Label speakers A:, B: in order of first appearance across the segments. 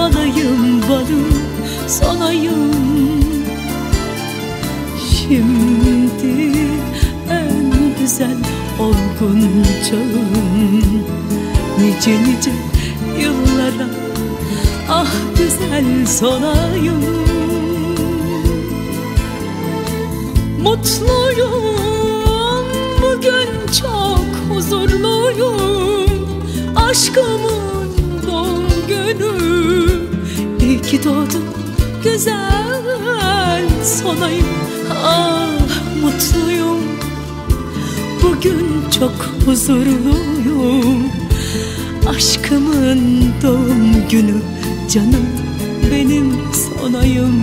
A: balayım balım sonayım. Şimdi en güzel olgun çağım, nice nice yıllara ah güzel sonayım. Mutluyum bugün, çok huzurluyum, aşkımın doğum günü. İyi ki doğdun güzel sonayım. Ah mutluyum bugün, çok huzurluyum, aşkımın doğum günü. Canım benim sonayım.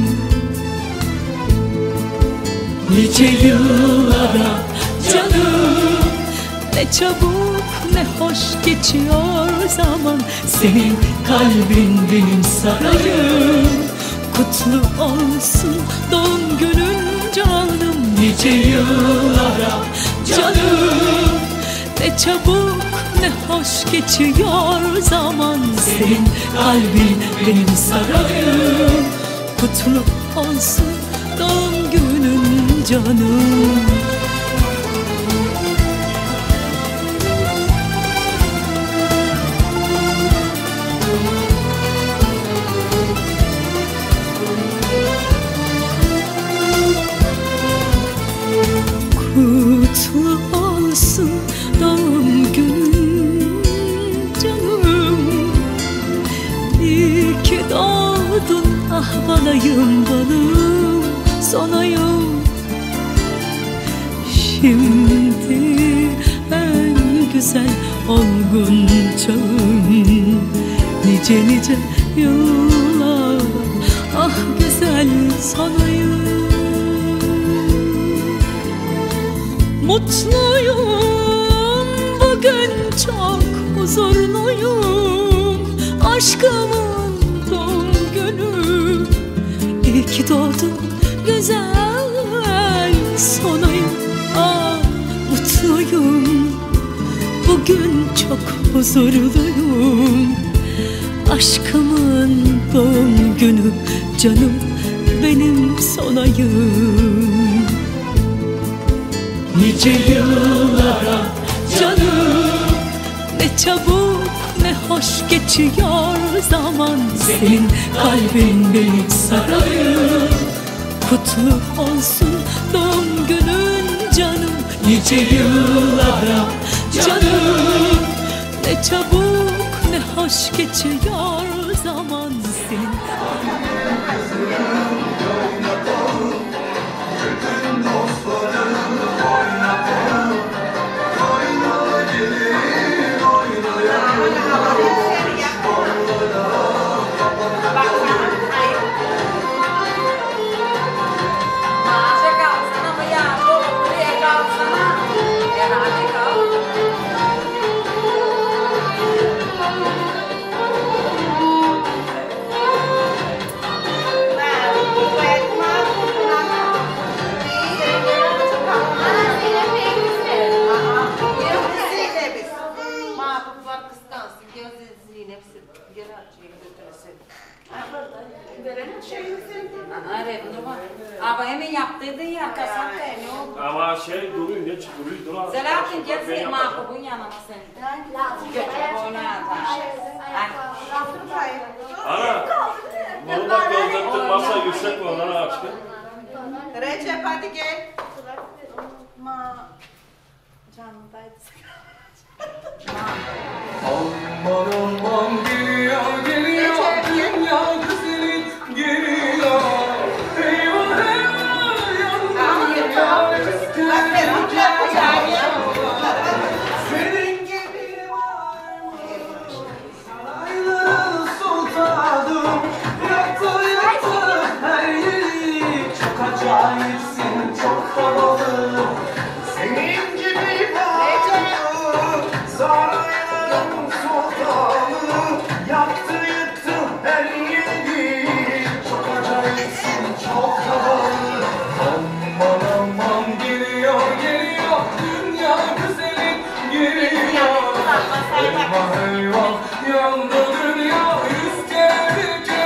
A: Nice yıllara canım, ne çabuk ne hoş geçiyor zaman. Senin kalbin benim sarayım, kutlu olsun doğum günün canım. Nice yıllara canım, ne çabuk ne hoş geçiyor zaman. Senin kalbin benim sarayım, kutlu olsun doğum günün canım. Kutlu olsun doğum günün canım. İyi ki doğdun ah balayım balım sonayım. Şimdi en güzel olgun çağım, nice nice yıllar ah güzel sonayım. Mutluyum bugün, çok huzurluyum, aşkımın doğum günü. İyi ki doğdun güzel sonayım. Ah mutluyum bugün, çok huzurluyum, aşkımın doğum günü. Canım benim sonayım. Nice yıllara canım, ne çabuk ne hoş geçiyor zaman. Senin kalbin benim sarayım, kutlu olsun doğum günün canım. Nice yıllara canım, ne çabuk ne hoş geçiyor zaman. Senin
B: Ama hemen yaptırdın ya, kasapta ne oldu?
C: Ama şey duruyor, ne çıkıyor, duruyor.
B: Selahattin gelsin mahkubun yanına seni. Götür boyuna atar.
C: Ana, bunu da gözlettin, masa yüksek mi onlara açtın?
D: Recep hadi gel. Canımdaydı.
E: Aman aman geliyor geliyor, dünya güzeli geliyor. Eyvah eyvah yandım senin gibi varmış sarayların sultanım. Yaktı yaktı her yeri, çok acayipsin, çok havalı. Senin gibi varmış sarayların sultanı. Yaktı yaktı her yeri, çok acayipsin, çok havalı. Aman aman geliyor geliyor, dünya güzeli geliyor. Eyvah eyvah yandı dünya, yüz kere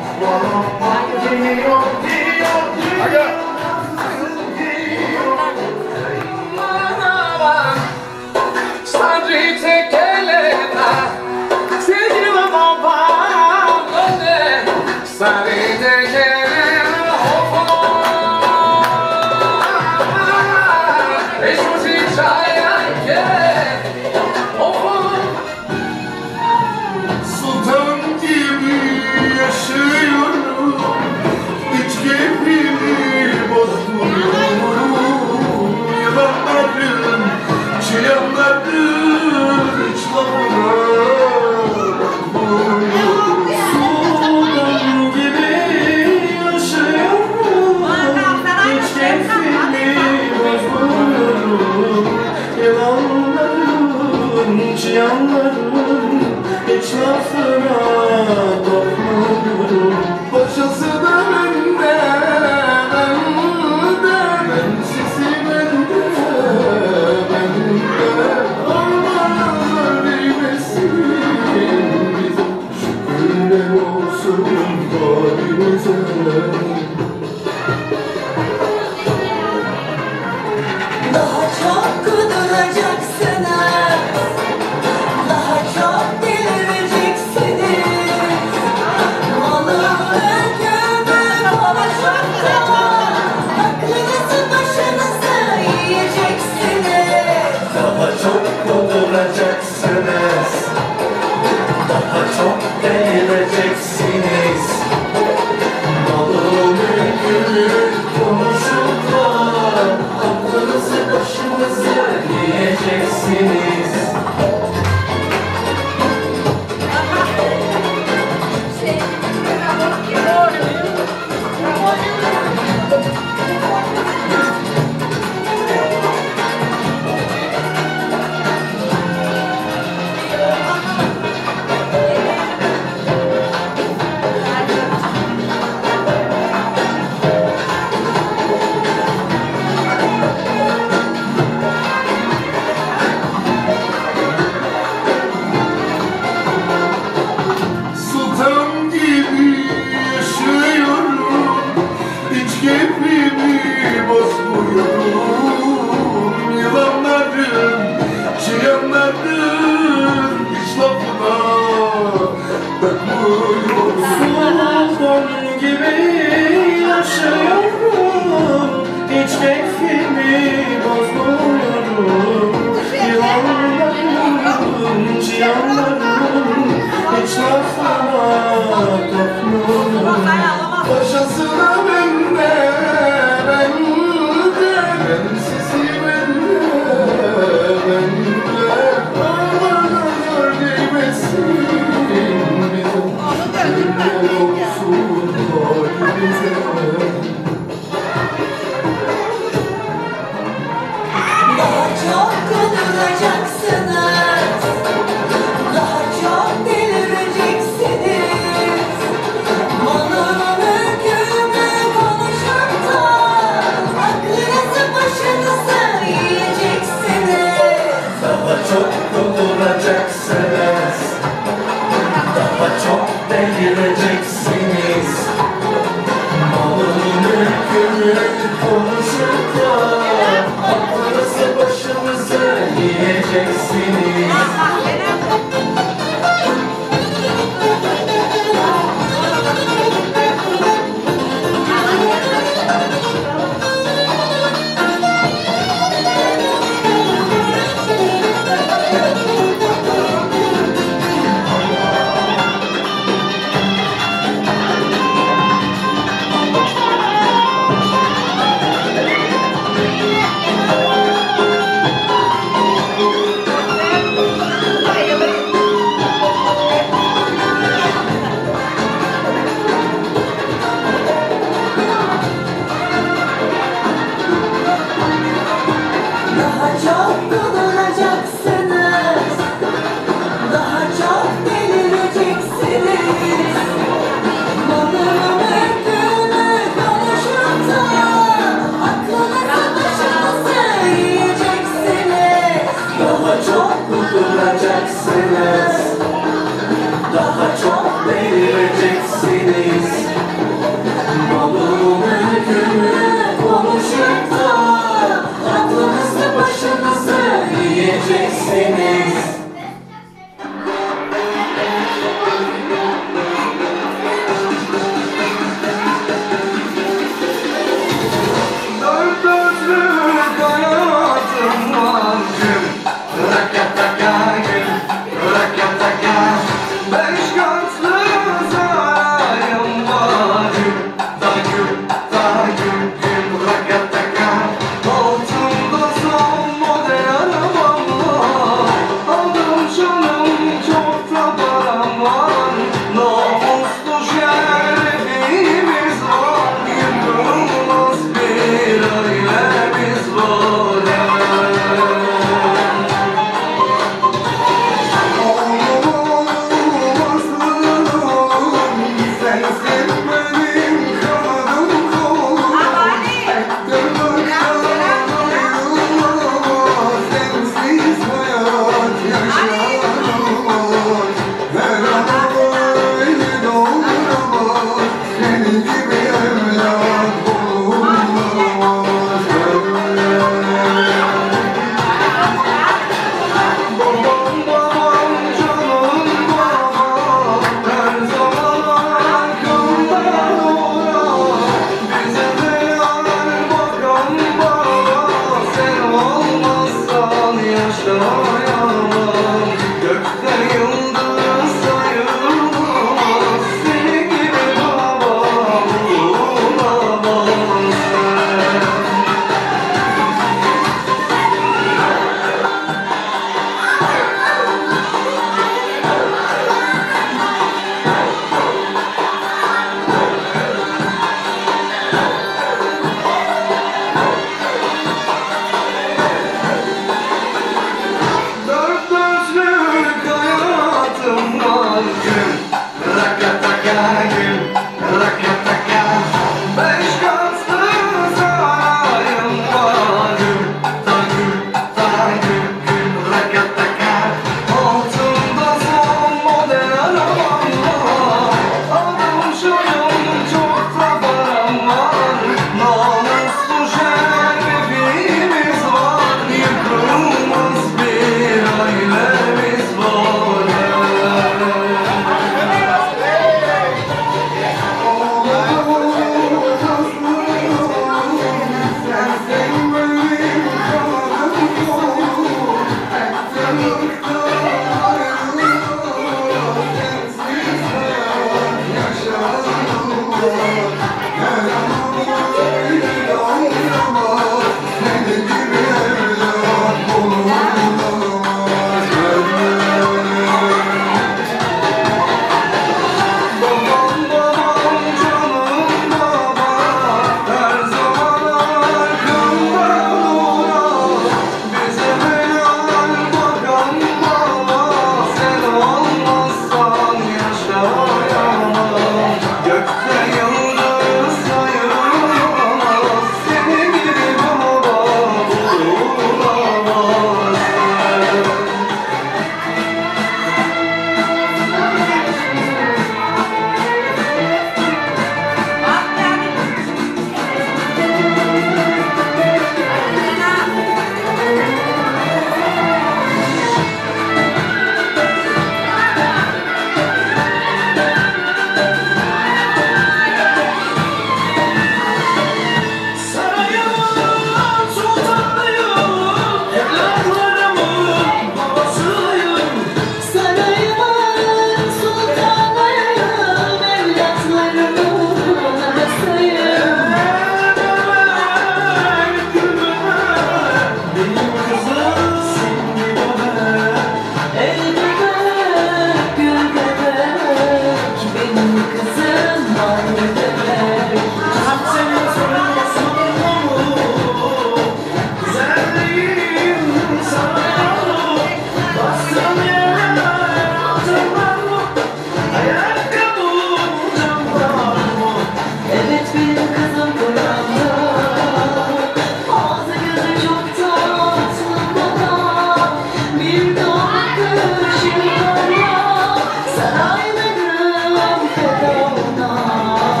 A: Saraylarım feda ona.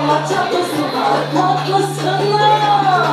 A: Allah çatlasınlar, patlasınlar.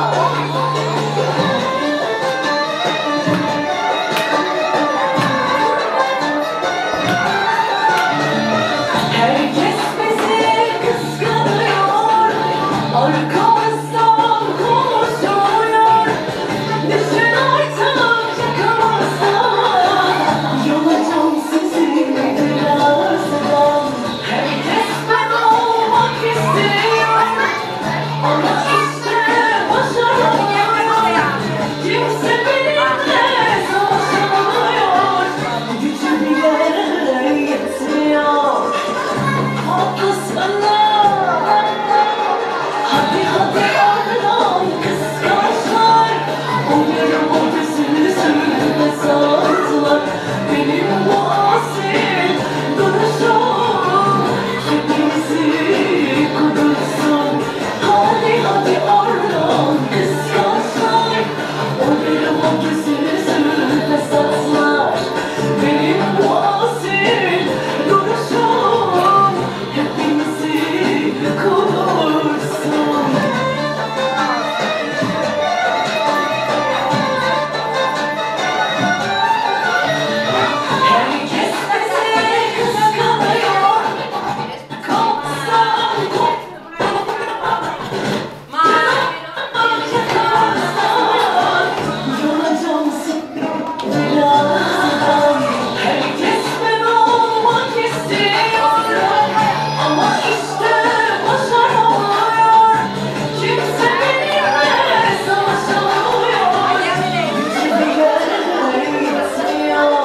A: Herkes bizi kıskanıyor, arkamızdan konuşuyor. Düşün artık yakamazdan, yolacağım sizi birazdan. Herkes ben olmak istiyor, ama işte başaramıyor. Kimse benimle savaşamıyor, gücü bile yetmiyor. Patlasınlar, hadi hadi oradan kıskançlar. Onların o gözünü sürüne sardılar. Benim bu asil duruşum hepimizi kudursun. Hadi hadi oradan kıskançlar. Onların o gözünü sürüne sardılar. Benim bu asil duruşum hepimizi kudursun. Herkes bizi kıskanıyor, kopsan yakarsan, yolacağım seni birazdan. Herkes ben olmak istiyor, ama işte başaramıyor. Kimse benimle savaşamıyor, gücü bile yetmiyor.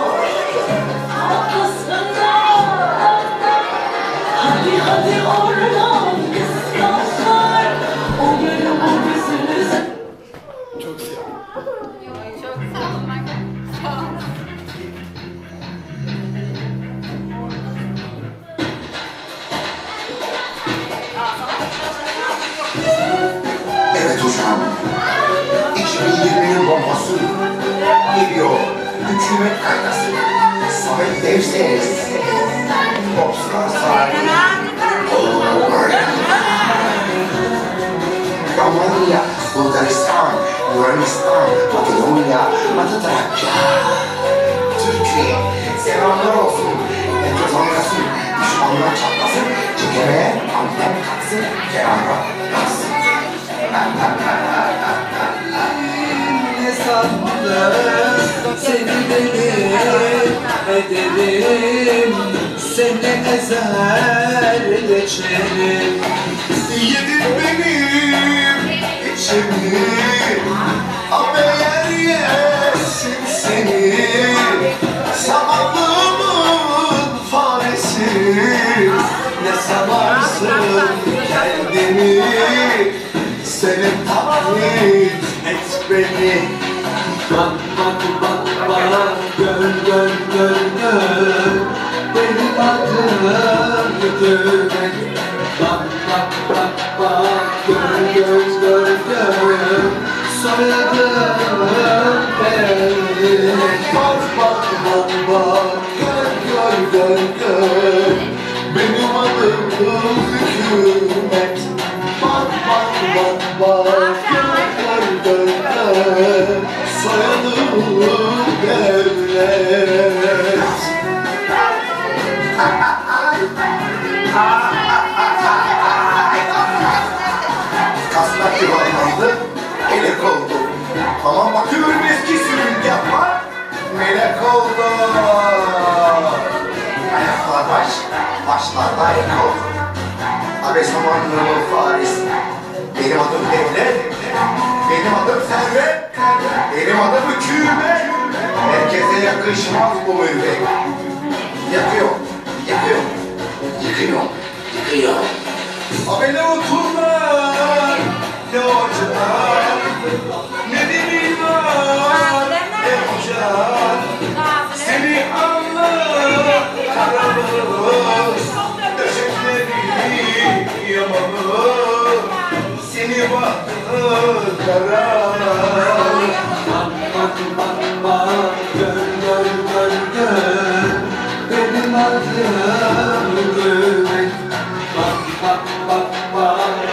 A: Patlasınlar, hadi hadi oradan kıskançlar. Onların o gözünüzü
C: Çok siyah.
B: Çok sağ olun. Sağ olun.
F: Evet hocam. 2020'nin bombası geliyor. Hükümet kaynası. Samet Devses. Popstar sahibi. Romanya, Bulgaristan, Yunanistan, Makedonya, Batı Trakya. Türkiye, selamlar olsun. Enfes olmasın, düşmanlar çatlasın. Çekeme, Antep kalksın, kenara kalksın.
E: Ne sandın seni deli ederim, seni ezer geçerim.
F: Yedin benim içimi, ama yer yesin seni. Zavallımın faresi, ne sanarsın kendini. Seni taklit et beni.
E: Bak bak bak bak, gör gör gör gör, benim adım hükümet. Bak bak bak bak, gör gör gör gör, soyadım devlet.
F: Bak bak bak bak, gör gör gör gör, benim adım hükümet. Bak bak bak bak, gör gör gör, soyadım devlet. Kasnak yuvarlandı, melek oldu. Ama bakıyorum eski sürüngen var, melek oldu. Ayaklar baş, başlar da ayak oldu. Abi samanlığı Faris. Benim adım devlet, benim adım servet, benim adım hükümet. Herkese yakışmaz bu mürvet. Yakıyor, yakıyor, yıkıyor, yıkıyor. Abi ne oturlar, ne ocak, ne demir var, ne ocak. Seni anlar, karanlık, döşekleri yamanır. Seni baktı karanlık.
E: Bak bak bak bak, gör gör gör gör, benim adım hükümet. Bak bak bak bak,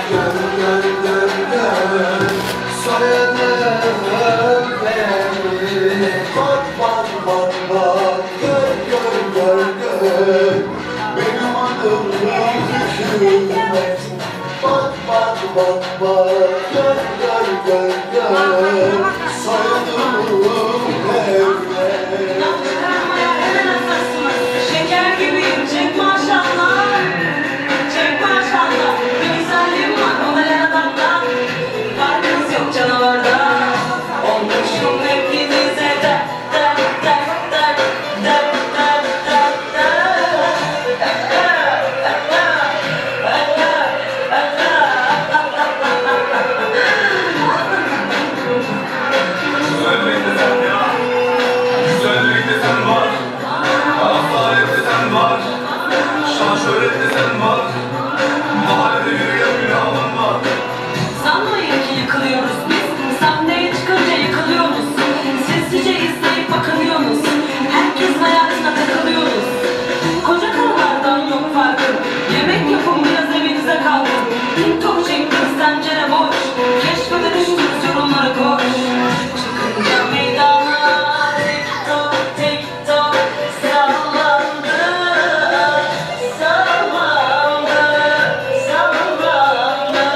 E: bak bak gör gör gör gör soyduğum evde.
A: Şeker gibiyim, çek maşallah. Çek maşallah. Bir güzelliğim var, model adamda. Farkınız yok canavarda. Olmuşum hepinize de.
G: Güzellikte sen ya, güzellikte sen var, asalette sen var, şan şöhrette sen var, mahallede yürüyen bir alın var.
A: Sanmayın ki yıkılıyoruz biz. Sahneye çıkınca yıkılıyoruz. Sessizce izleyip bakınıyoruz. Herkesin hayatına takılıyoruz. Koca karılardan yok farkı. Yemek yapın biraz evinize kalkın. TikTok çektiniz tencere boş. Keşfede düştünüz yorumları koş. Çıkınca meydana TikTok TikTok sallandı. Sallandı. Sallandı.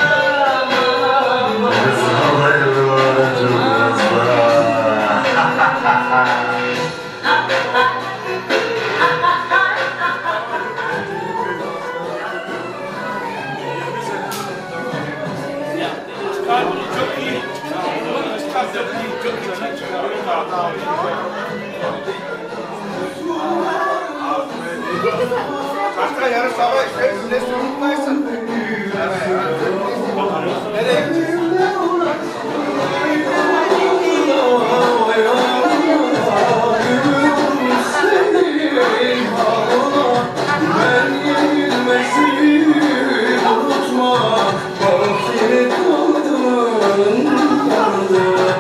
C: Kalbini çok iyi. Çok iyi.
F: Başka yarın sabah işleriz, ne unutmayasın. Nereye gideceğiz?
E: Ben yenilmezim unutma bak yine kaldın yandı.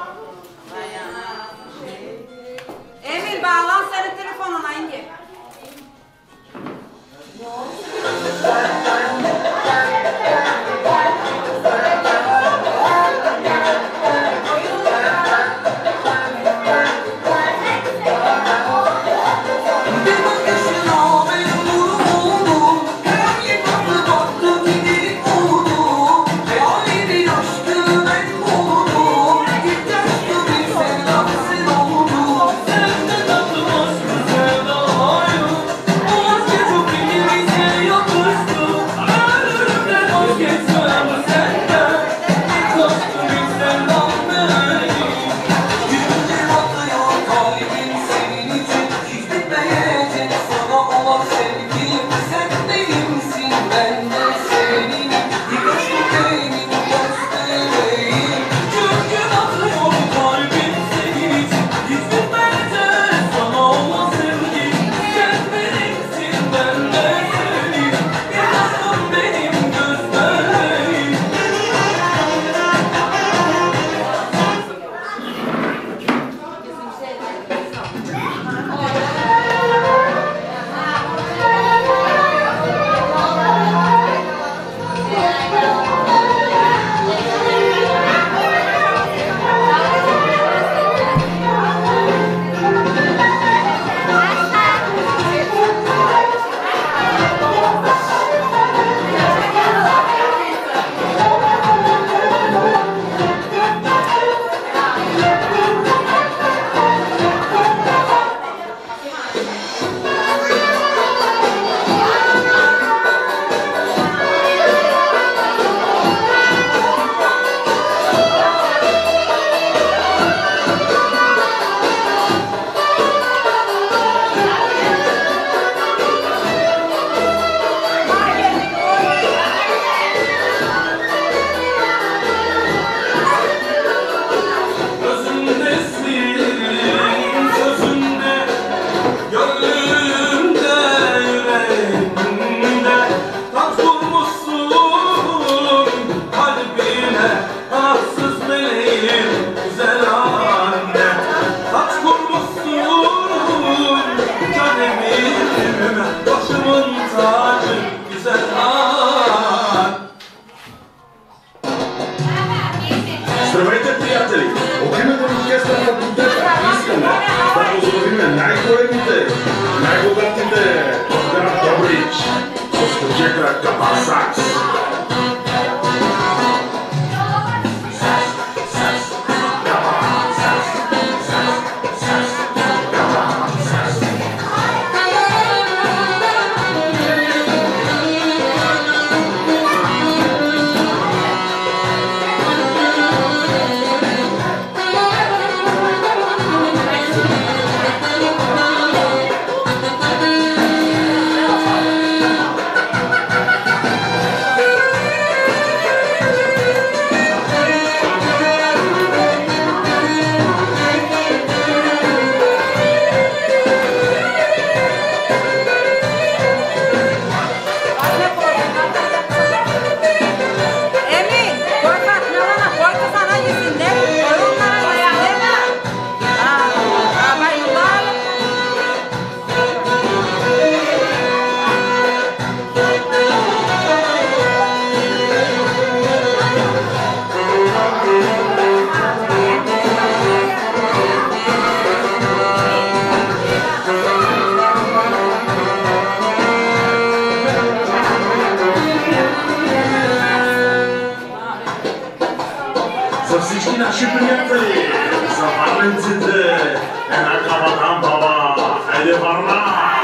B: Emir bağlan senin telefonuna inge.
A: Bir bakışına benim vuruldu. Her yıkıldı baktı giderip oldu. Hayalin aşkı ben buldum.
C: всички наши приятели за варненците. Една кавадан баба, айде Варна!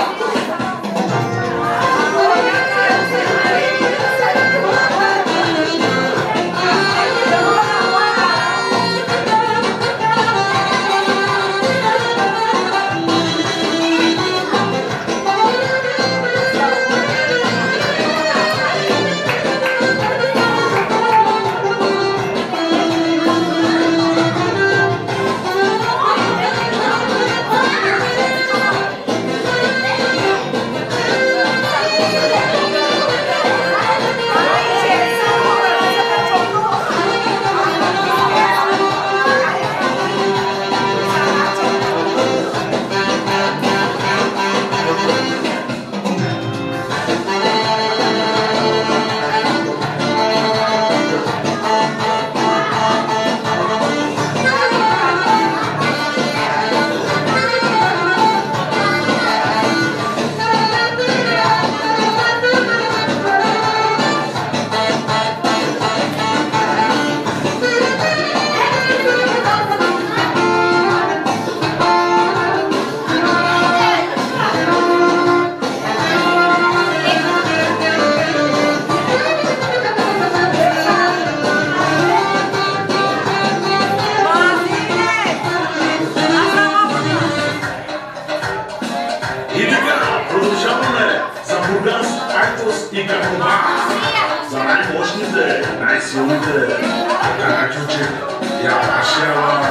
C: И как за най-мощните, най-силните, така ключи, я ваша.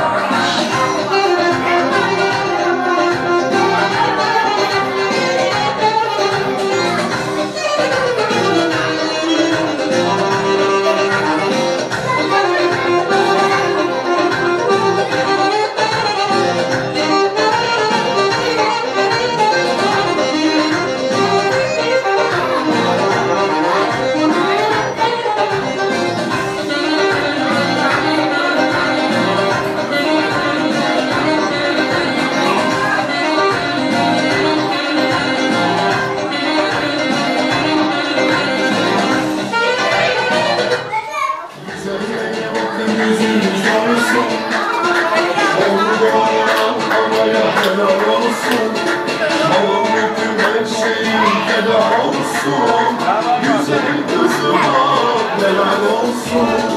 C: Güzel kızıma helal olsun.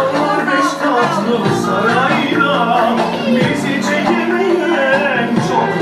C: Sarayda bizi çekemeyen çok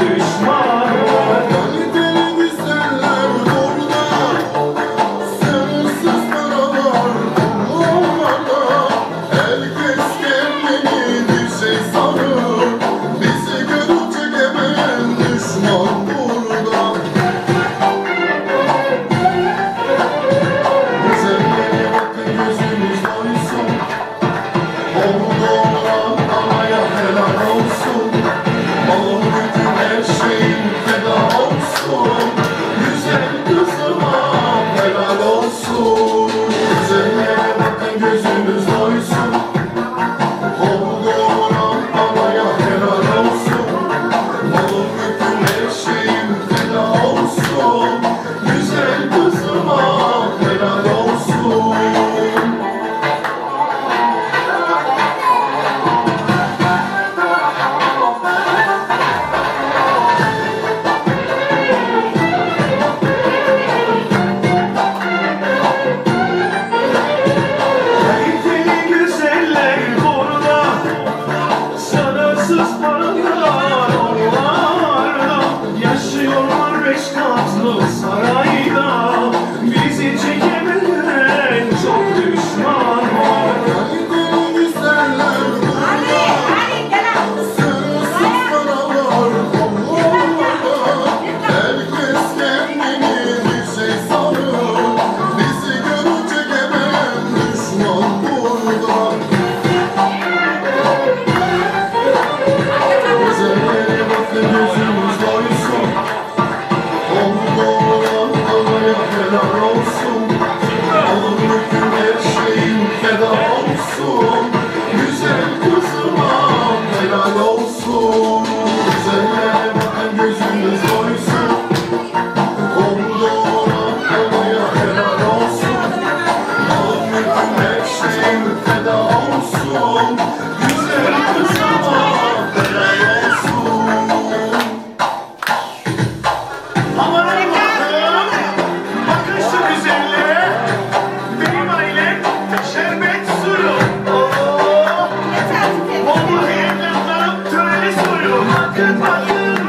C: hakkın hakkın.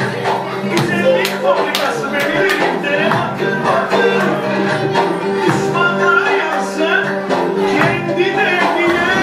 C: Güzellik fabrikası benim hakkın hakkın. Düşmanlara yansın kendi derdine.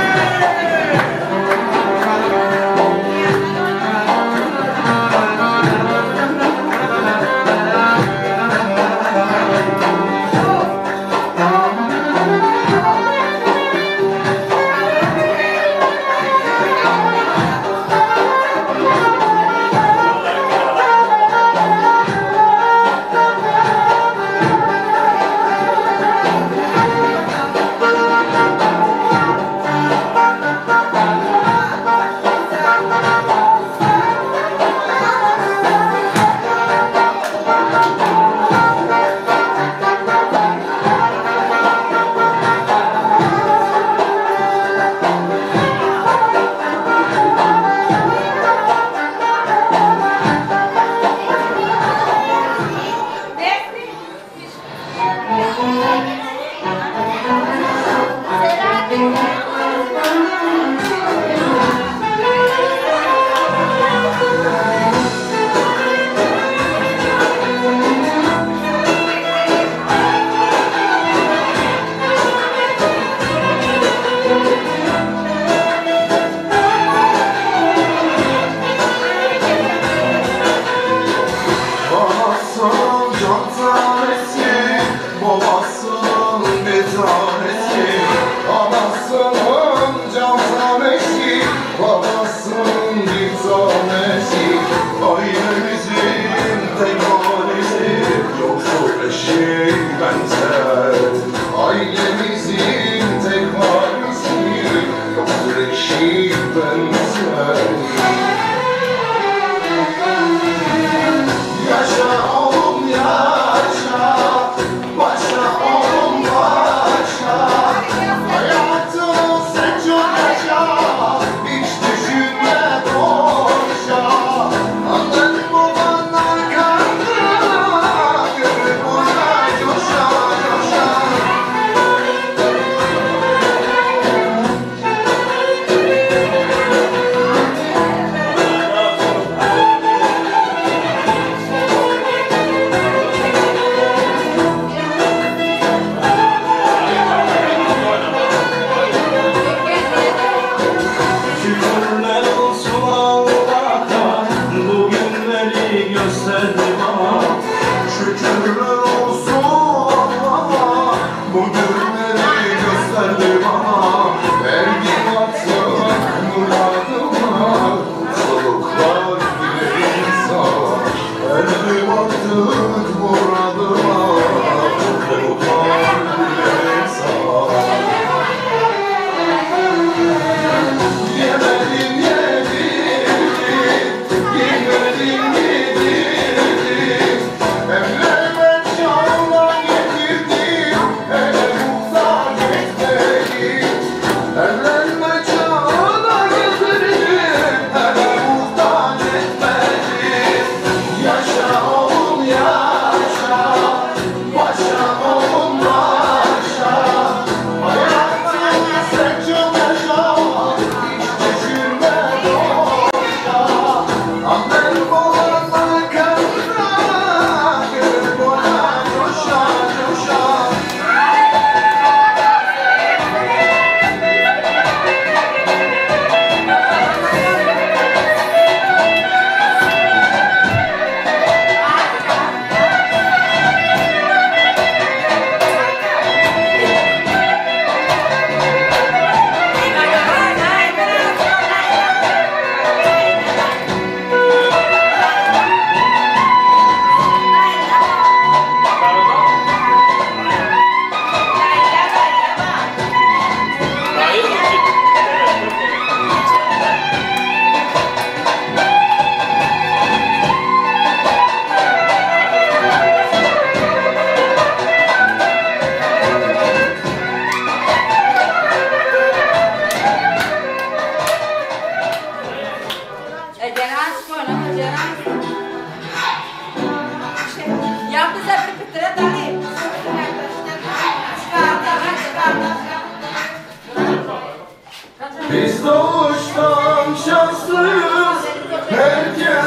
E: Biz doğuştan şanslıyız, herkes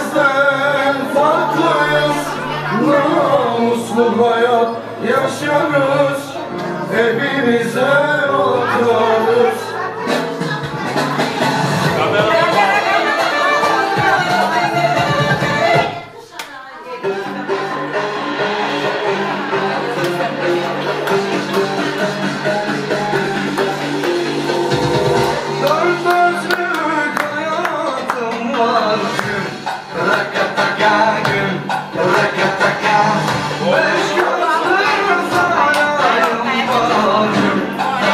E: yaşarız, hepimize bakarız. Dört gözlük hayatım var gün, rakataka gün, rakataka. Beş gözlük sarayım var gün,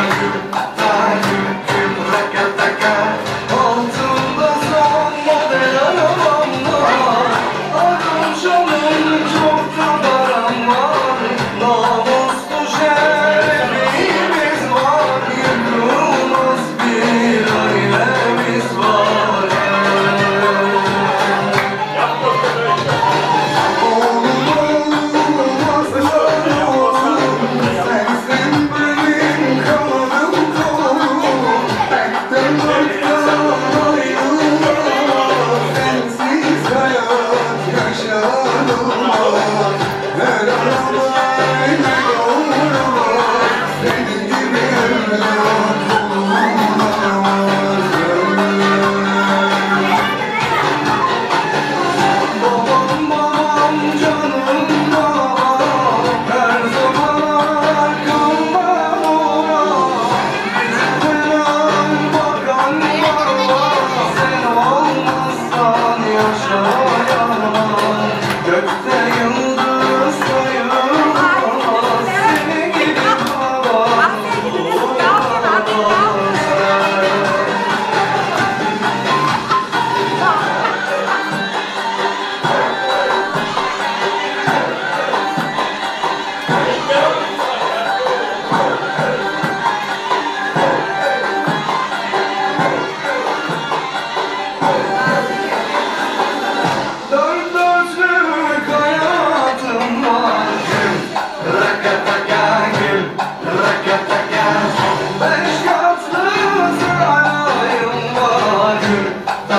E: gün, rakataka. Altında son model arabam var, adım şanım çok da param var. Namuslu şerefimiz var, yıkılmaz bir ailemiz var. Oğlum olmaz oğlum, sensin benim kanım kolum. Bekten baktan ayrılmaz, sensiz hayat yaşanılmaz. Her arabayla yollar, senin gibi evlat bulunmaz. Babam babam canım babam, her zaman arkamda olan. Bizden bakan var, sen olmazsan yaşayamam. Gökte yıldız sayılmaz, seni gibi babam bulunmaz. Dört gözlük hayatım var gün, rakataka gün, rakataka. Beş katlı sarayım var gün,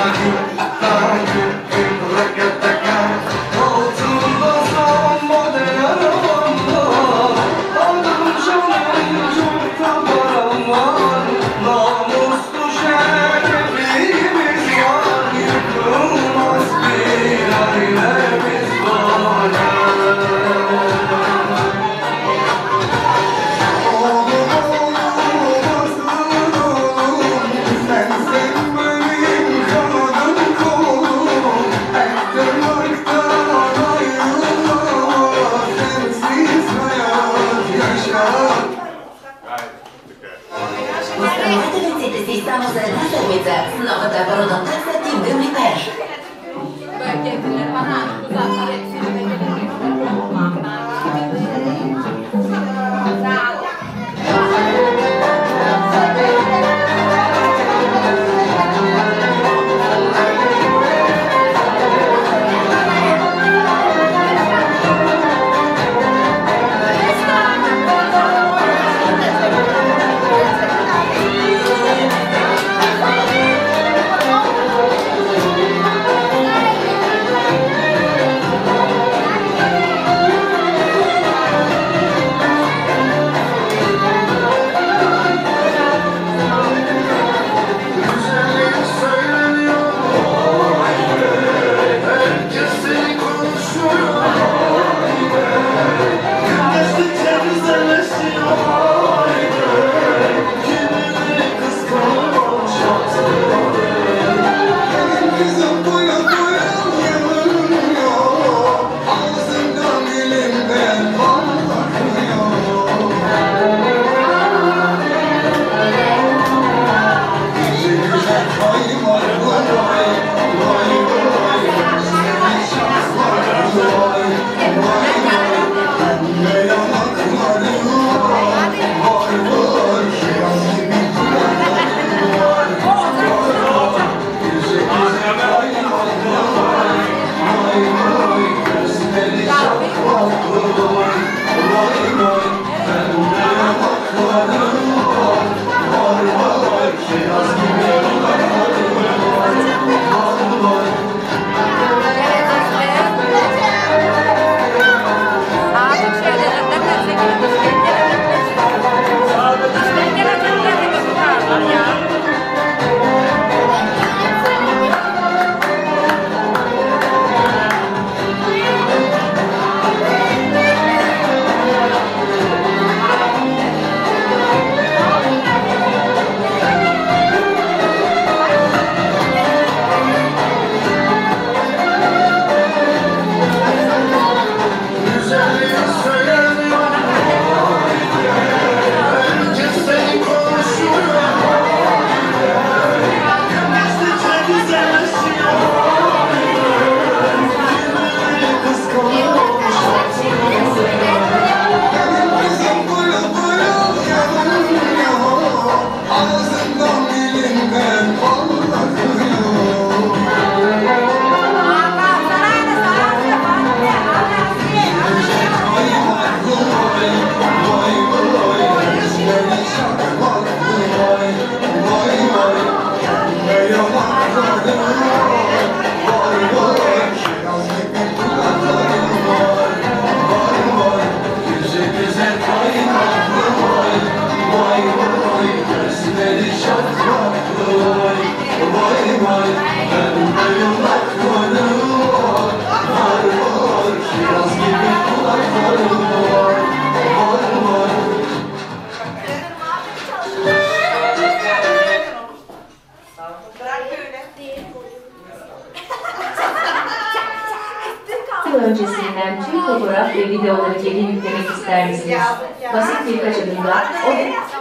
E: gün, rakataka. Altında son model arabam var, adım şanım çok da param var. Namuslu şerefimiz var, yıkılmaz bir ailemiz var. Oğlum olmaz oğlum, sensin benim kanım kolum. Ekten baktan ayrılmaz, sensiz hayat yaşar.
H: Установите рецепты систему задействуется снова добротом таксативным репеш.
B: Bölgediler bana uzatma yetiştirme gelecek.
I: öncesinden tüm fotoğraf ve videoları geri yüklemek ister misiniz? Basit birkaç adımda o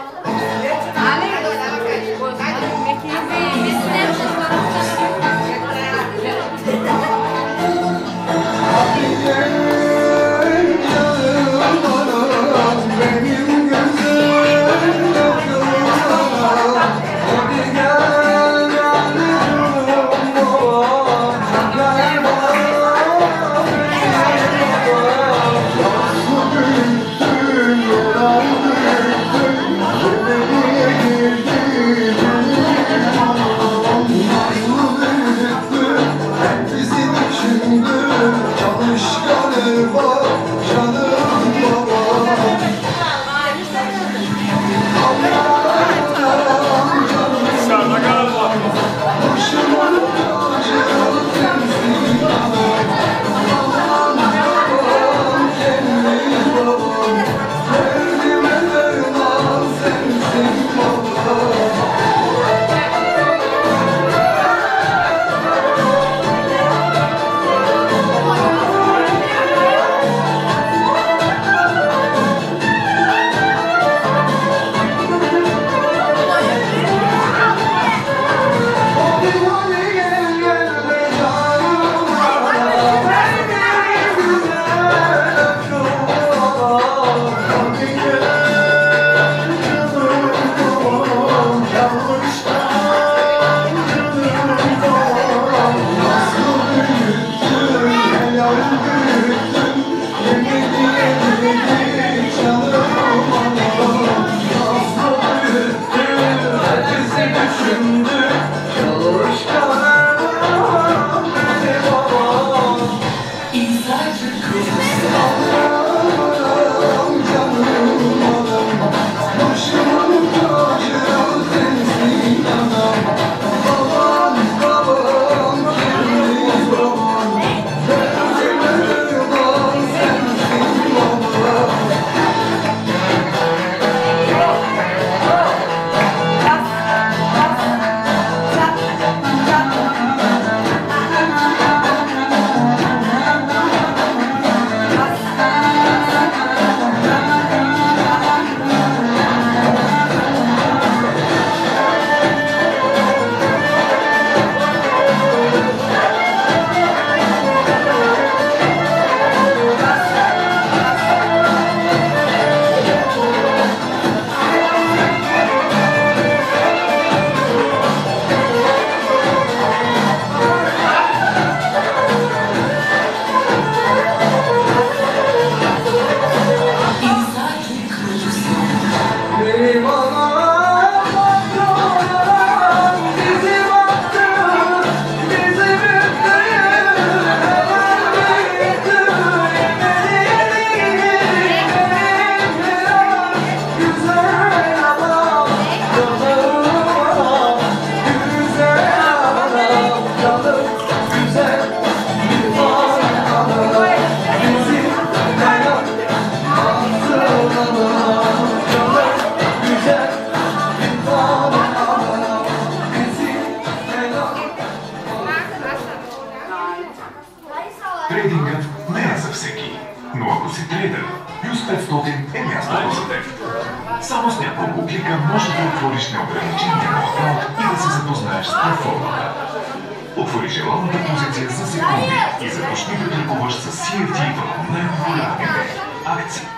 G: Трейдингът не е за всеки, но ако си трейдър, плюс 500 е мястото за теб. Само с няколко клика може да отвориш неограничения акаунт и да се запознаеш с платформата. Отвори желаната позиция за секунди и започни да търгуваш с CFD върху най-популярните акции.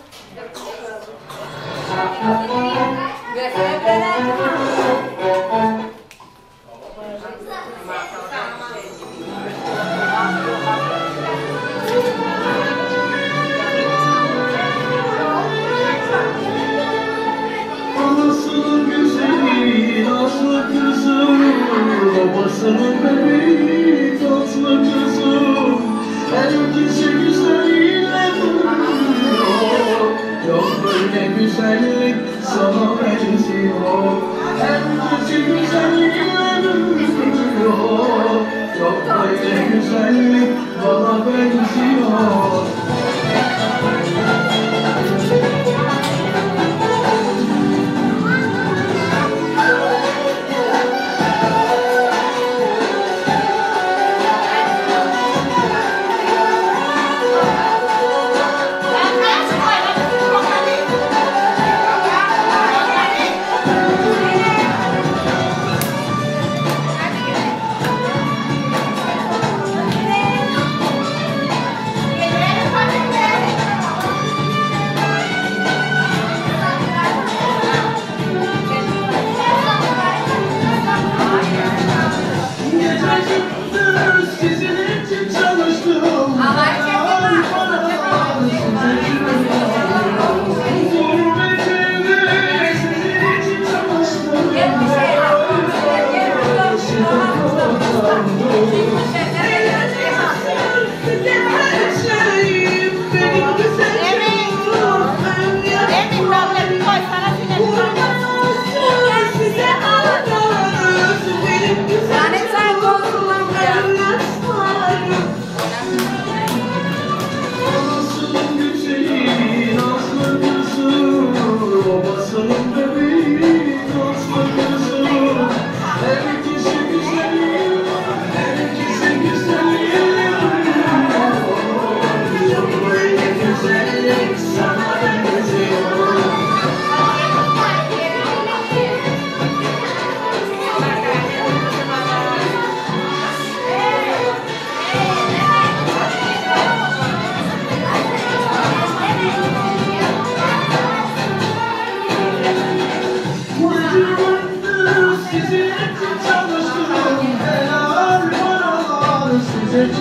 J: Anasının güzeli, nasıl kızım, babasının bebeği, tatlı kızım. Herkese güzelliğiyle vuruyor, yok böyle güzellik sana benziyor. Herkese güzelliğiyle vuruyor, yok böyle güzellik bana benziyor.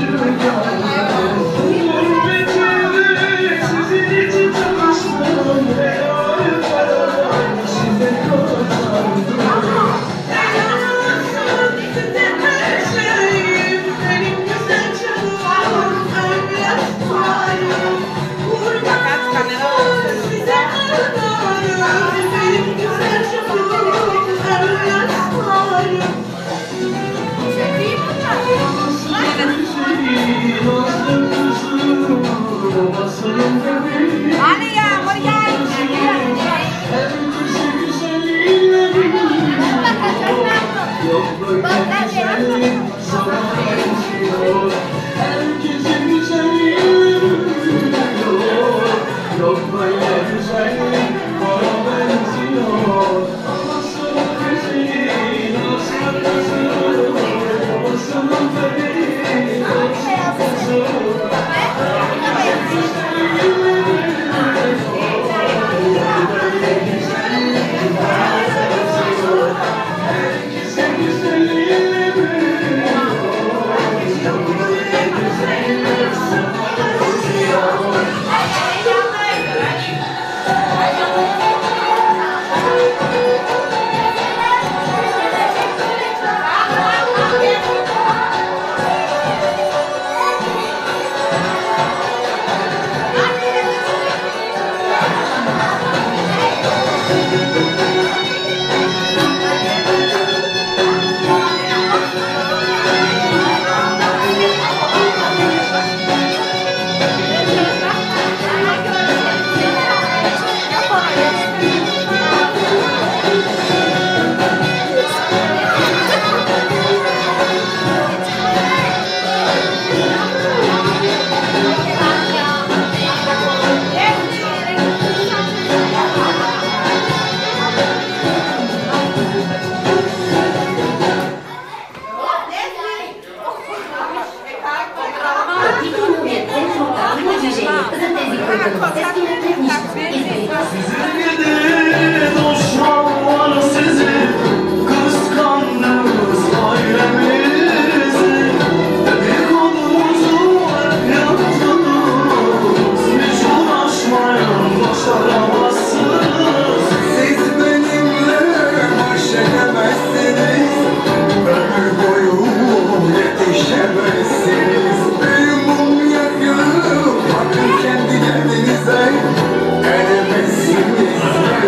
E: Kendinize eremezsiniz.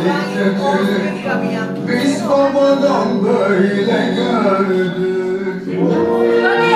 E: Biz babadan böyle gördük.
B: Hadi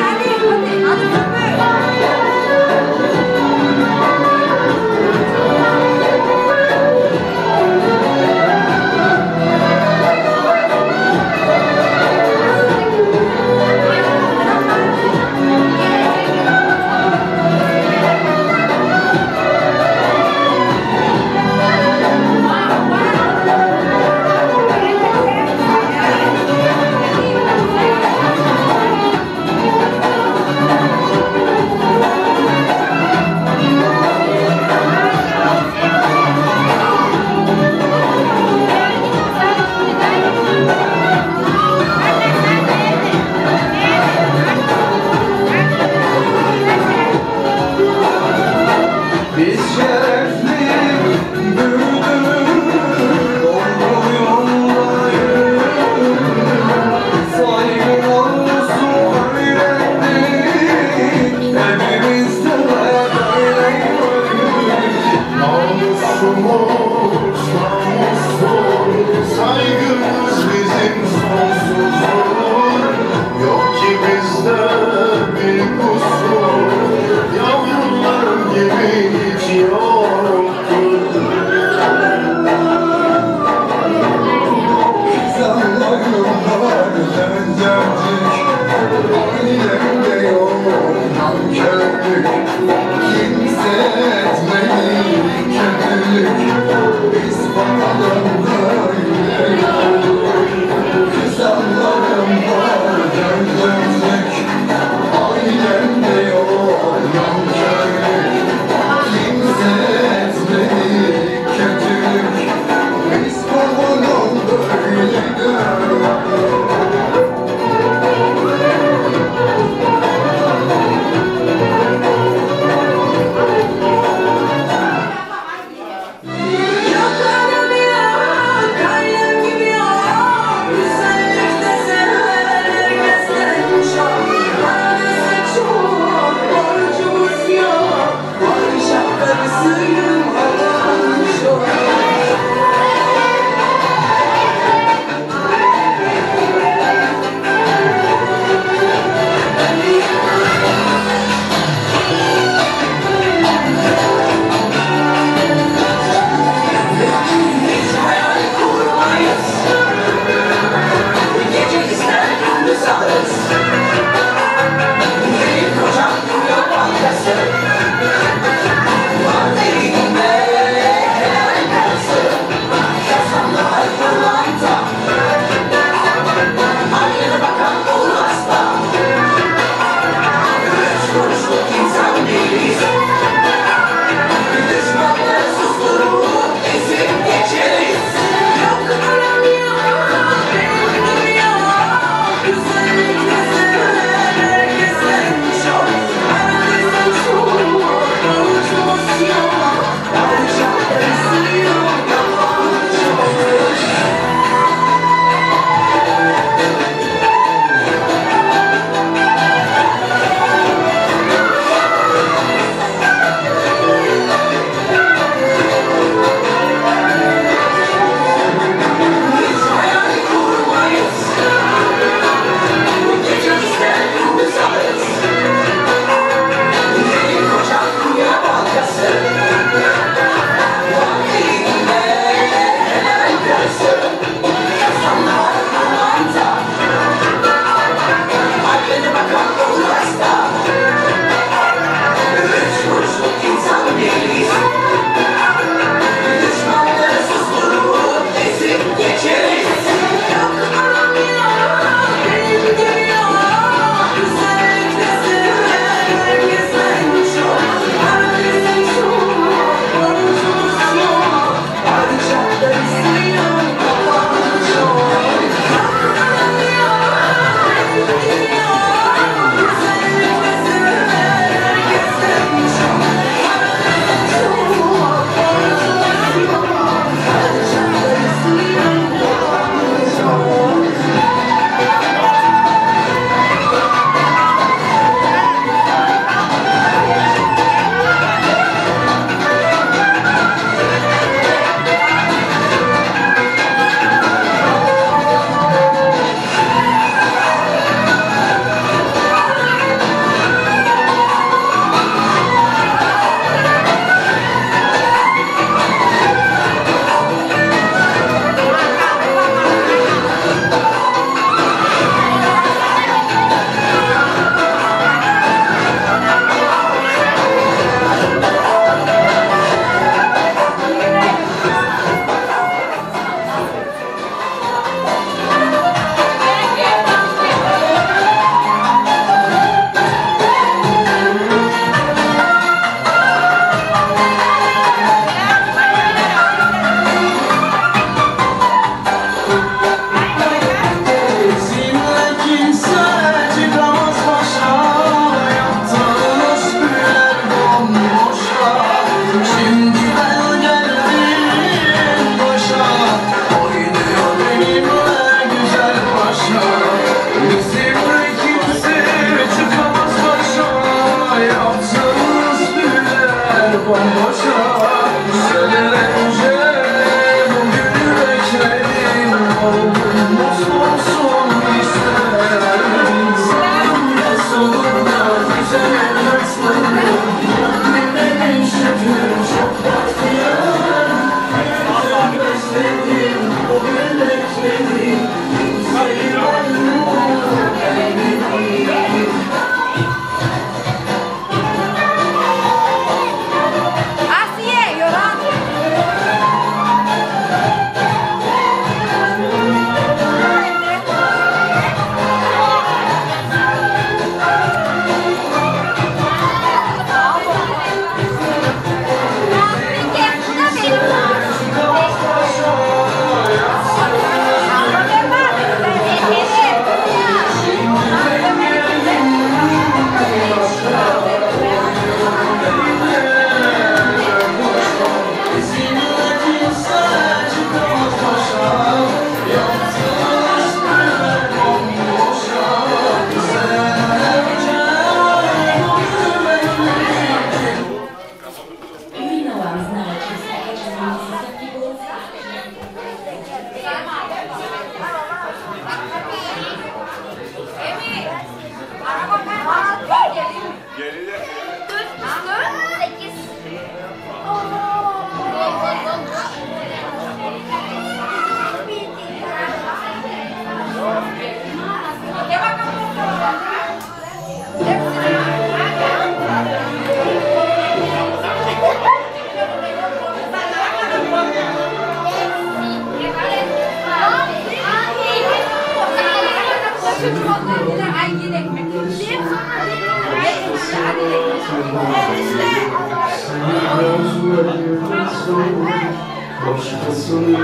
J: Başkasını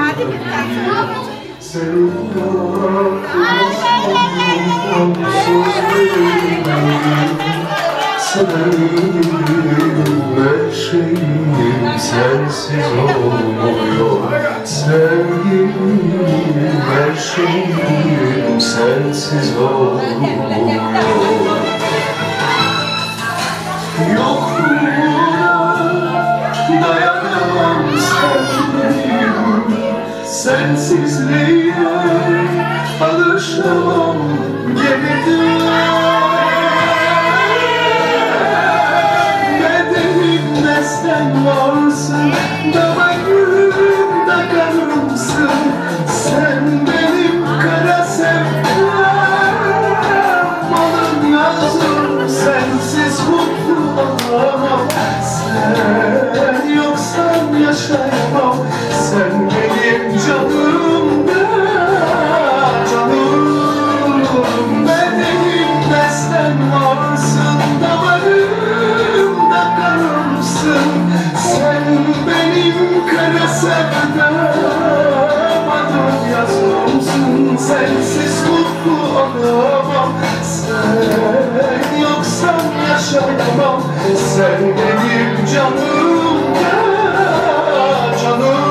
J: senin her şeyim sensiz olmuyor. Sevgilim her şeyim sensiz olmuyor. Yokluğuna dayanamam sevgilim, sensizliğe alışamam yeniden. Bedenimde sen varsın, damarımda kanımsın. Sen benim kara sevdam, malım yazım, sensiz mutlu olamam. Sen yoksan yaşayamam, sen benim canımda canım. Bedenimde sen varsın, damarımda kanımsın. Sen benim kara sevdam, adım yazmamsın. Sensiz mutlu olamam, sen yoksan yaşayamam. Sen benim canımda canım.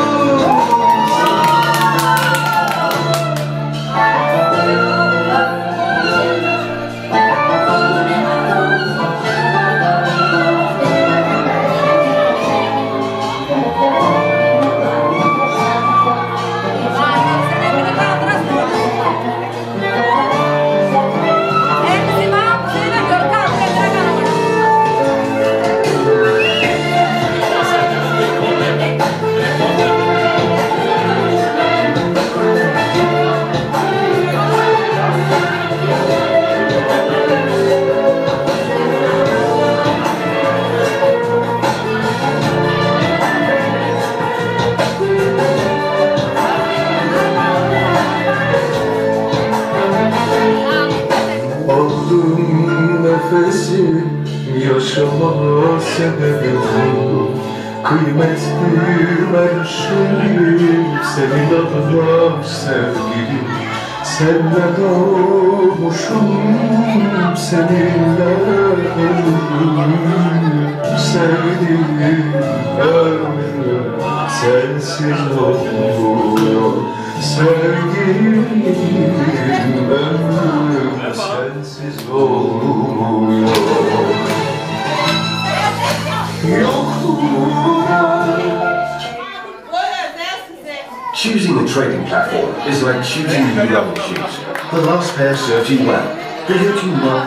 J: Aldığım nefesi yaşama sebebim, kıymetlim her şeyim senin adına sevgilim. Seninle doğmuşum, seninle ölürüm. Sevdiğim ömrüm sensiz olmuyor. Sevgilim ömrüm sensiz olmuyor. Yokluğuna.
K: Choosing a trading platform is like choosing new rubber shoes. The last pair served you well. They hurt you well.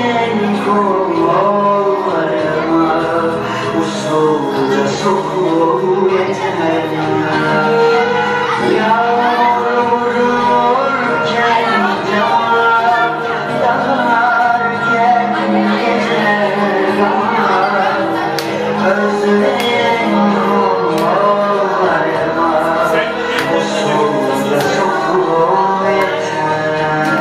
J: Özleyen kollarıma usulca sokuyor. yeter. Yağmur vururken yağar, dağarken gece var. Özlerim yollarıma, usulda çok yeter.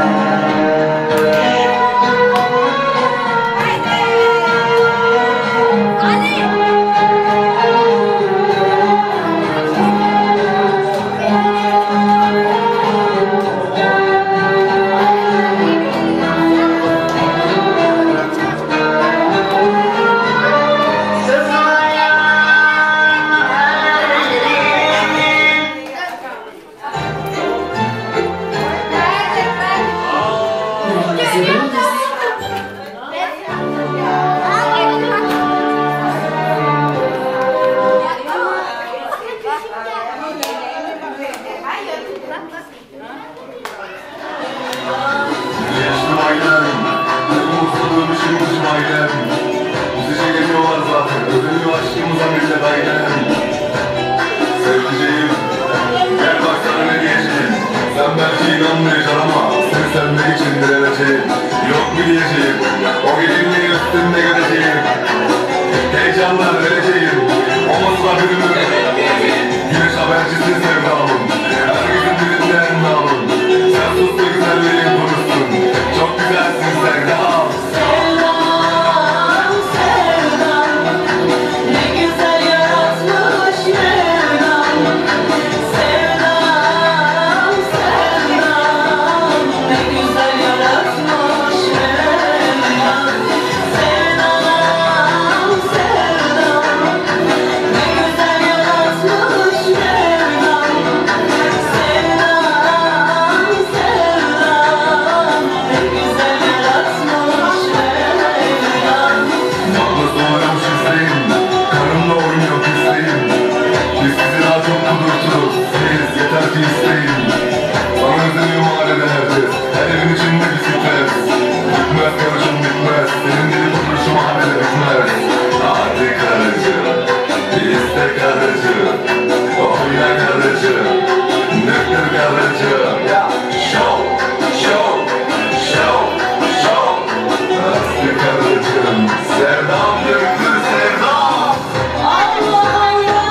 L: Yaşlı ailem, umutsuzluğum için bizim ailem. Bize geliyorlar zaten, özlemi aşkımıza millet ailem. Sevdiceğim, gel bak sana ne diyeceğim. Sen belki inanmayacaksın ama seni sevmek için direneceğim. Yok mu diyeceğim, o gelinliğin üstünde göreceğim. Heyecanlar vereceğim, omuzla bürünür. Güneş habercisi sevdalım, herkesin dilinden nalım. Sen sus da güzelliğin konuşsun, çok güzelsin Sevdam.
A: Sevdam, sevdam, ne güzel yaratmış Mevlam. Sevdam, sevdam, ne güzel yaratmış Mevlam. Sevdam, sevdam, ne güzel yaratmış Mevlam. Sevdam, sevdam, ne güzel yaratmış Mevlam.
L: Yalnız doğuyorum şifreyim, karımla oynuyor pisliğim. Biz sizi daha çok kudurturuz, siz yeter ki isteyin. Sana özlemi mahallede herkes, her evin içinde bir stres. Bitmez karıcım bitmez, senin deli konuşu mahallede bitmez. Hadi karıcığım, iste karıcığım, oyna karıcığım, nöktür karıcığım. Show, show, show, show. Hadi karıcığım, sevdam nöktür sevdam.
A: Allah Allah.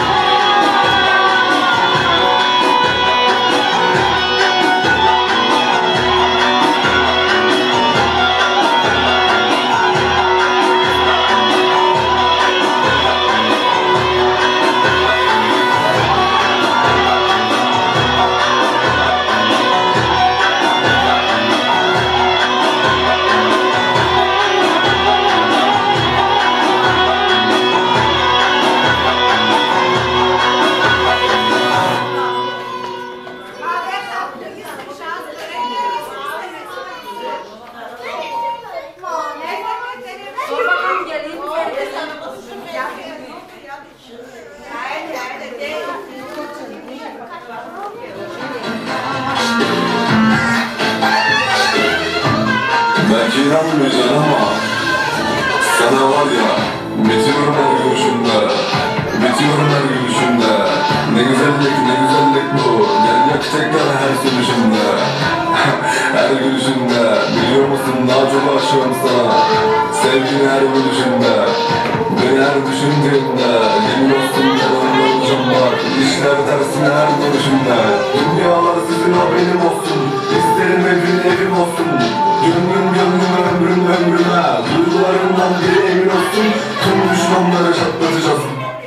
B: Sor bakalım geleyim mi?
L: Belki inanmayacaksın ama sana var ya, bitiyorum her görüşümde, bitiyorum her gülüşümde. Ne güzellik bu, gel yak tekrar her sürüşümde. Her gülüşümde, biliyor musun daha çok aşığım sana. Sevgini her gülüşümde, beni her düşündüğümde. Yemin olsun yalan olacağım bak, işler tersine her görüşümde. Dünyalar sizin o benim olsun, isterim evim olsun. Gönlüm ömrüm ömrüme, duygularımdan biri emin olsun. Tüm düşmanları çatlatacağız.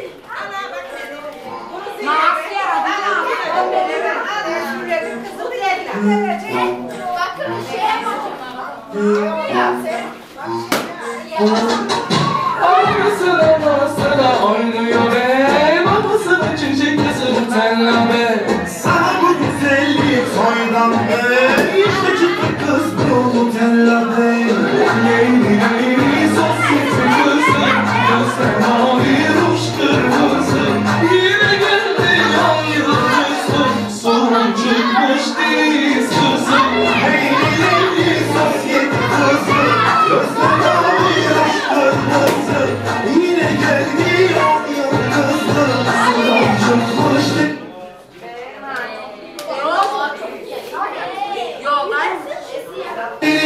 J: Babasına oynuyor be, babasının çiçek kızını tenleme. Sana bu güzelliği soydan be, işte çıktı kız bu tenleme. Yeni sosyete kızı, gözler mavi ruj kırmızı. Yine geldi yan yıldızı, sorun çıkmış diz kızı. Yeni sosyete kızı, gözler mavi ruj kırmızı.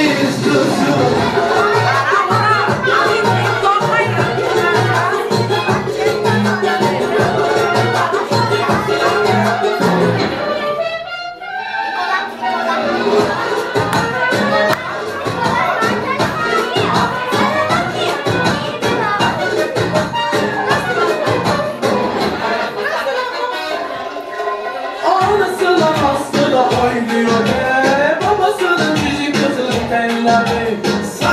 J: deniz kızı. Anasına hasta da oynuyor be, babasının küçük kızının tellabi.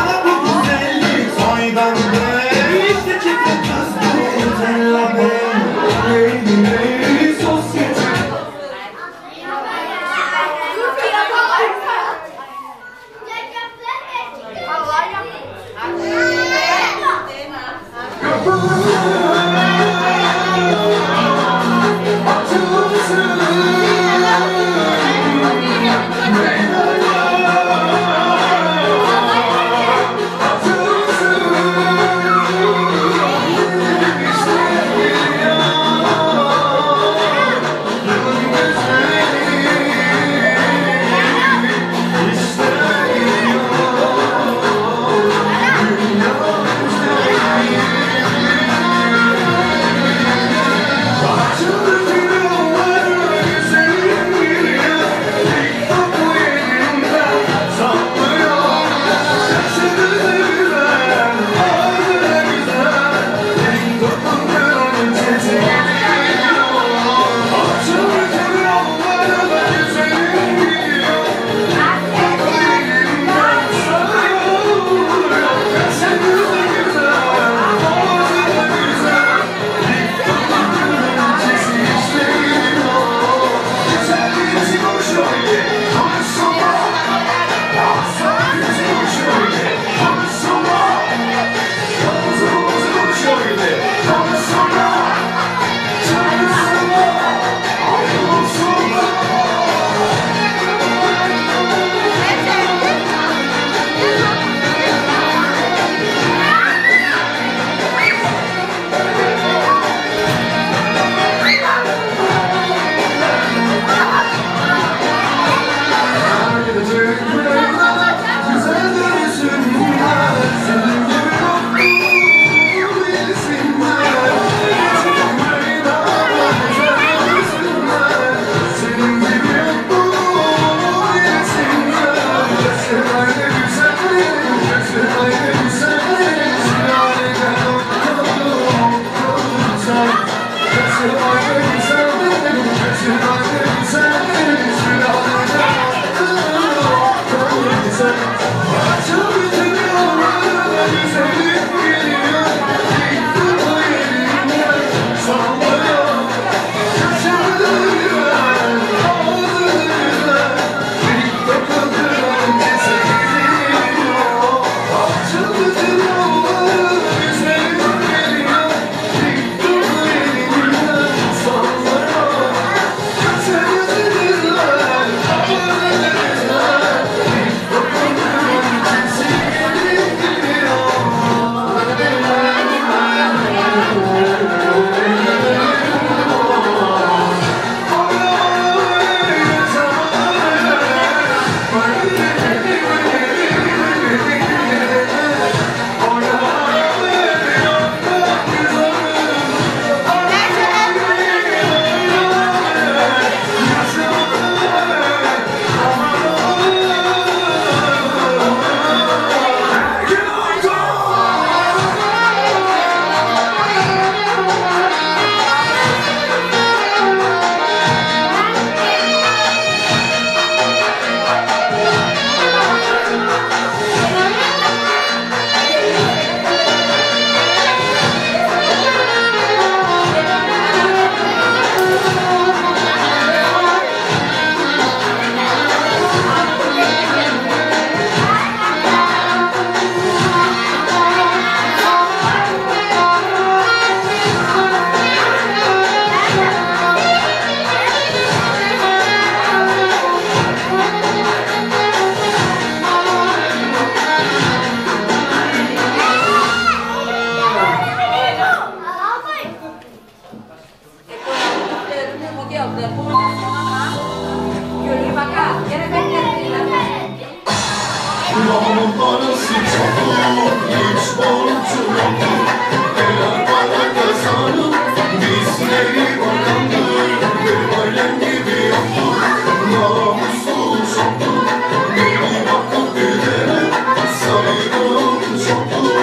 J: Babamın parası çoktur, hiç borcu yoktur. Eğer para kazanıp bizleri bakandır. Benim ailem gibi yoktur, namuslu çoktur. Beni bakıp gülene saygım çoktur.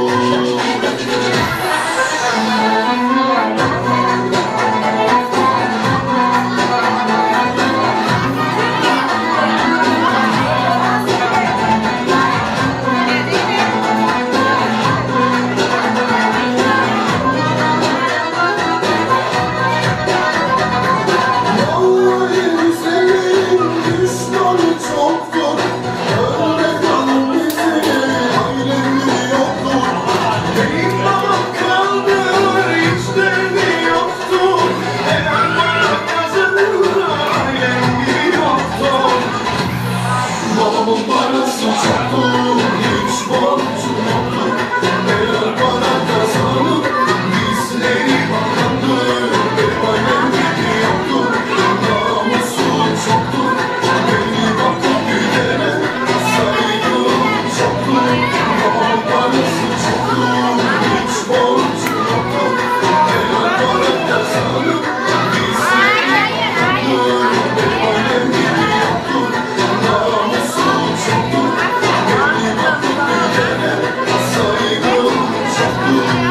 J: Babamın parası çoktur, hiç borcu yoktur. Eğer para kazanıp bizleri bakandır. Benim ailem gibi yoktur, namusu çoktur. Beni bakıp gülene saygım çoktur. Babamın parası çoktur, hiç borcu yoktur. Eğer para kazanıp bizleri bakandır. Benim ailem gibi yoktur, namusu çoktur. Beni bakıp gülene saygım çoktur.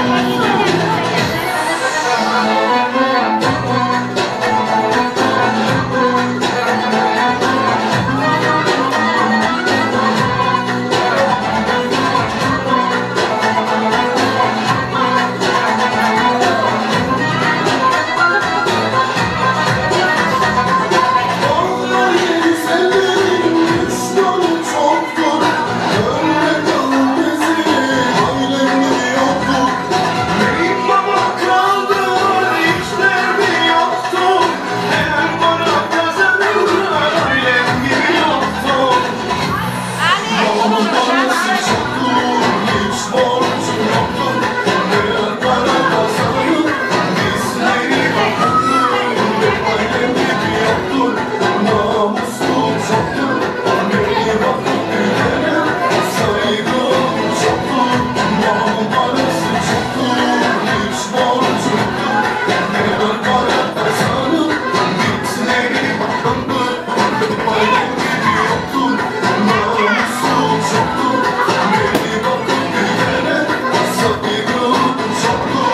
J: Vallahi senin düşmanın çoktur. Örnek alın bizi, ailem gibi yoktur. Benim babam kraldır, hiç derdi yoktur. Eğer para kazanırlar, ailem gibi yoktur. Babamın parası çoktur, hiç borcu yoktur. Eğer para kazanır, bizleri bakandır. Benim ailem gibi yoktur, namuslu çoktur. Beni bakıp gülene saygım çoktur. Babamın parası çoktur, hiç borcu yoktur. Eğer para kazanır, bizleri bakandır. Benim ailem gibi yoktur, namuslu çoktur. Beni bakıp gülene saygım çoktur.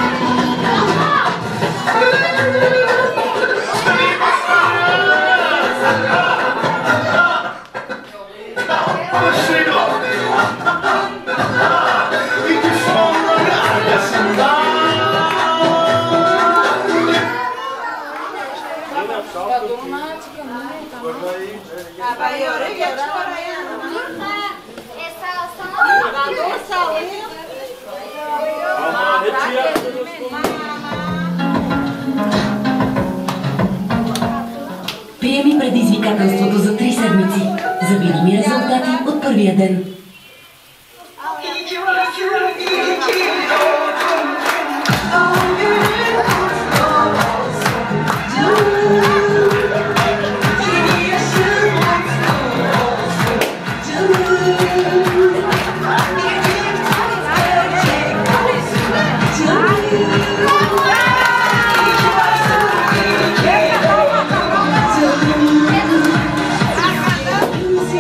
J: Bir düşmanları arkasında.
D: Vai, ora que eu
H: Приеми предизвикателството за 3 седмици. За видими резултати от първия ден.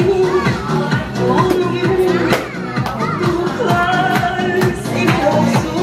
A: Senin olsun.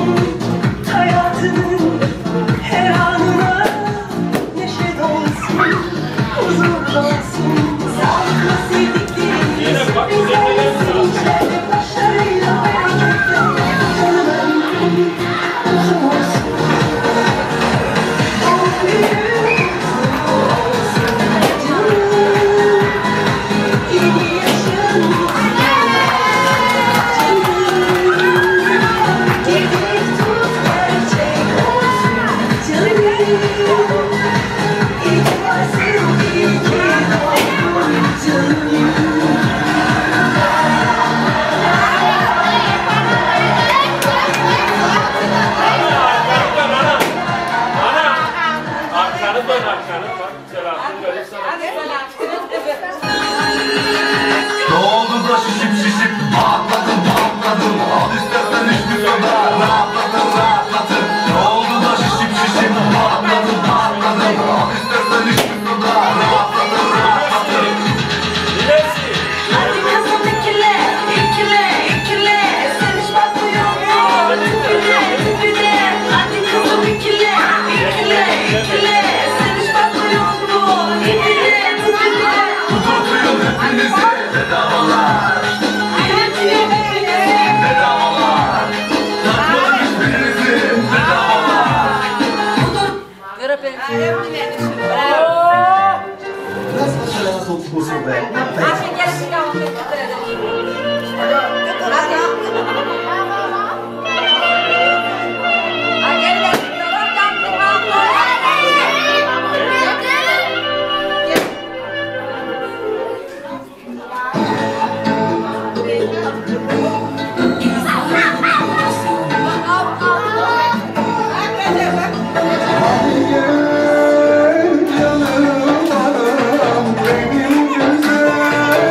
C: Bedavalar. Takmanın hiçbirinizi bedavalar.
K: Laisse la chaleur ton petit beau sauveur.
J: Benim güzel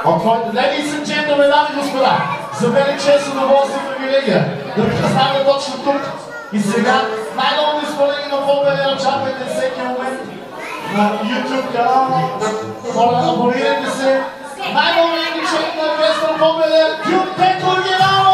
J: Ladies and gentlemen, дами и господа, за мен е чест удоволствие и привилегия да ви представя точно тук и сега най-ново изпълнение на Бомбелер. Очаквайте всеки момент на YouTube канала. Моля, абонирайте се. Най-ново индичек на оркестър Бомбелер, Кюнтек оригинално!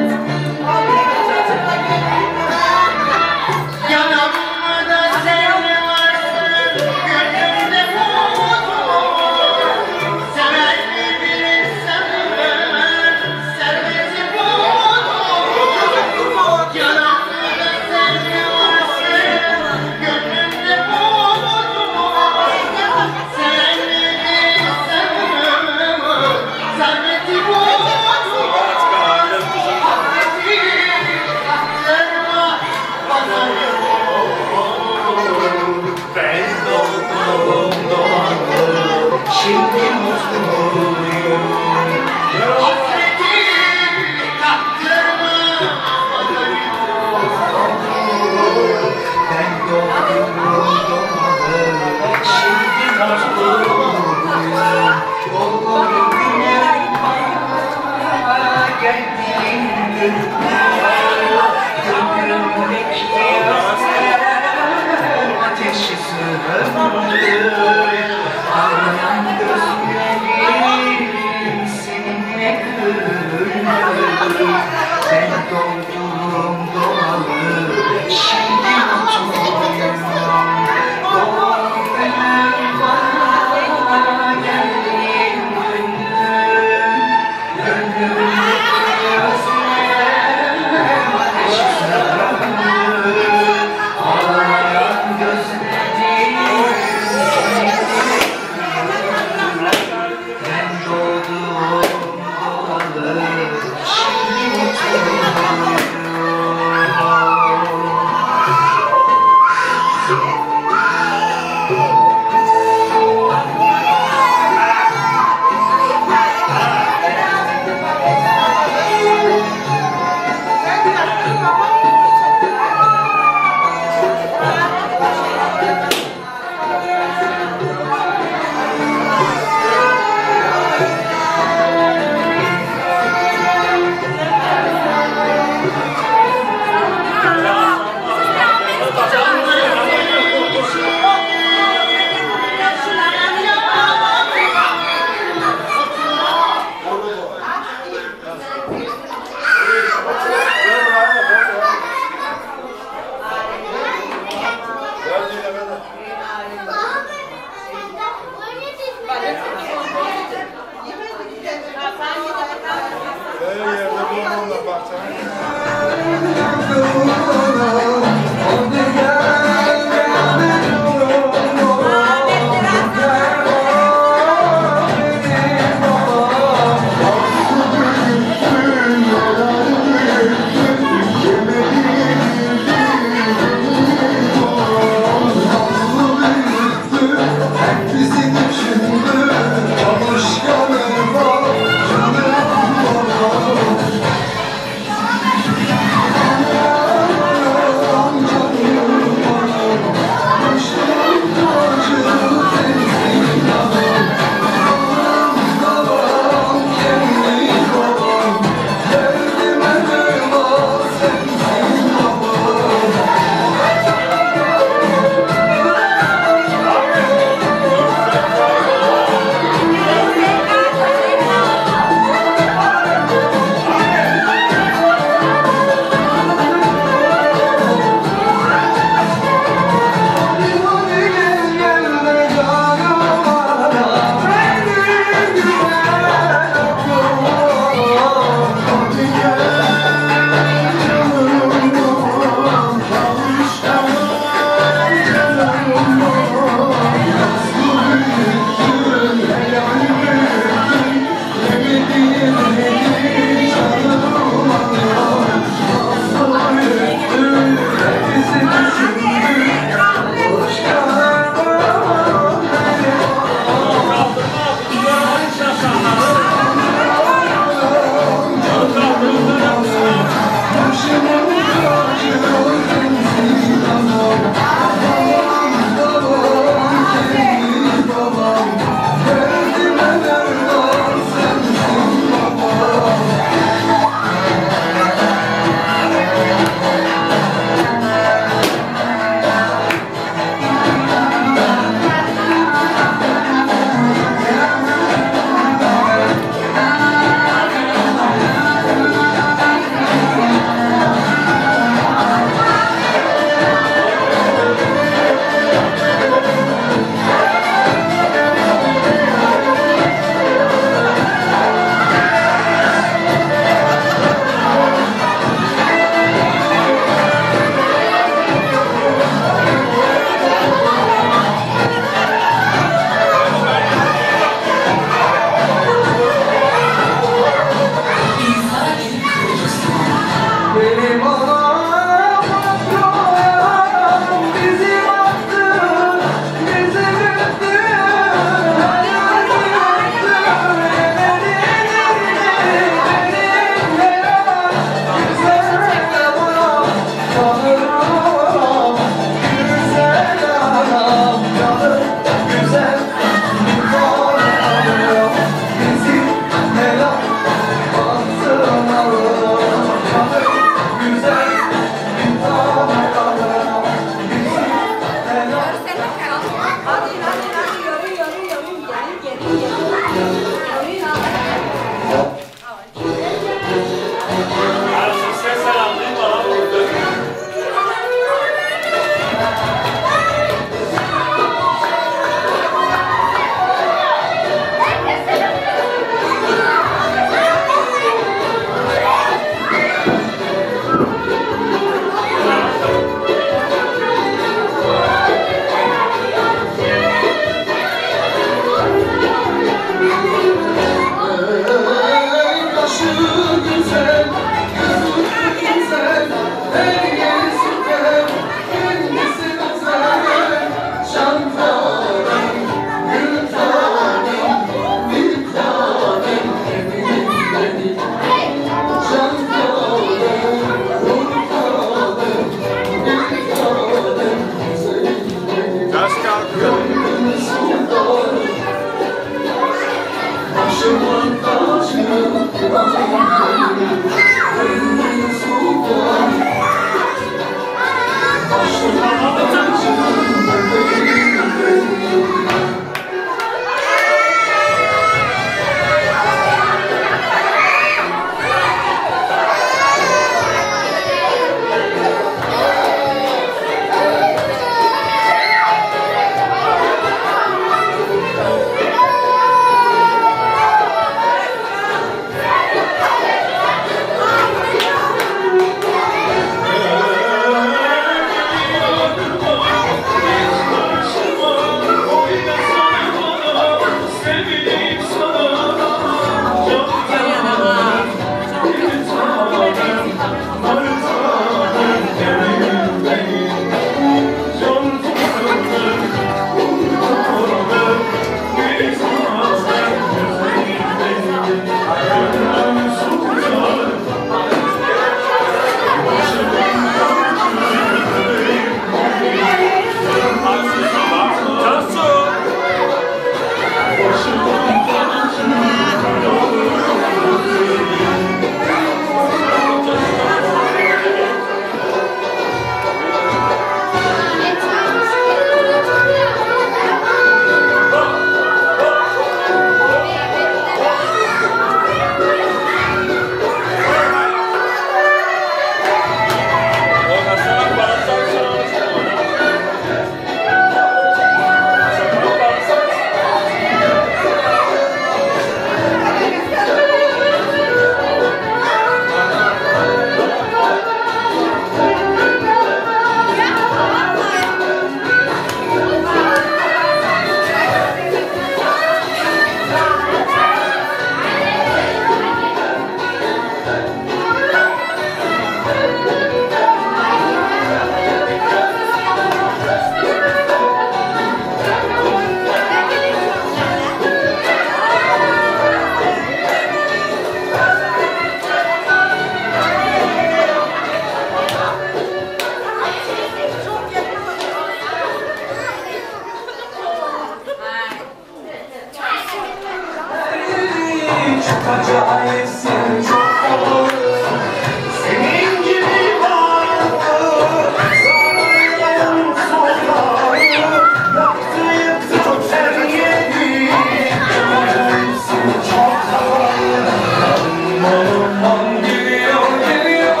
E: Çok acayipsin, çok havalı. Senin gibi var mı? Sarayım sokağı, yaktı yıktı her yeri. Çok acayipsin, çok havalı. Aman geliyor, geliyor.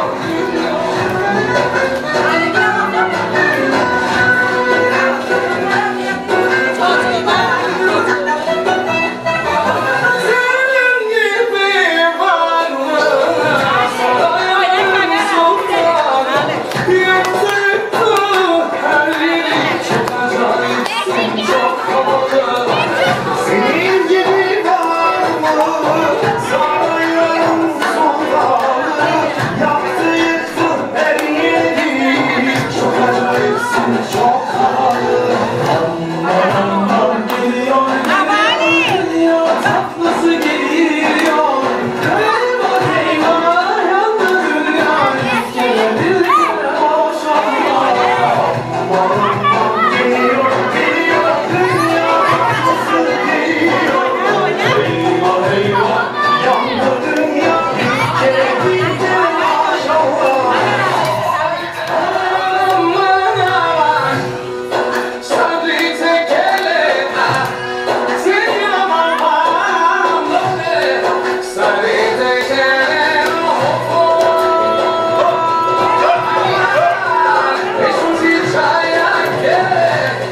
E: Senin gibi var mı? Sarayım sokağı, yaktı yıktı her yeri. Çok acayipsin, çok havalı. Aman aman geliyor, geliyor, tatlısı geliyor. Eyvah eyvah, yandı dünya, yüz kere bir kere maşallah. Aman aman geliyor, geliyor, dünya tatlısı geliyor. Eyvah eyvah, yandı dünya, yüz kere bir kere maşallah. Aman aman, sabri tekelena, seni aman aman, sabri tekelena, eşuzi çaya kele,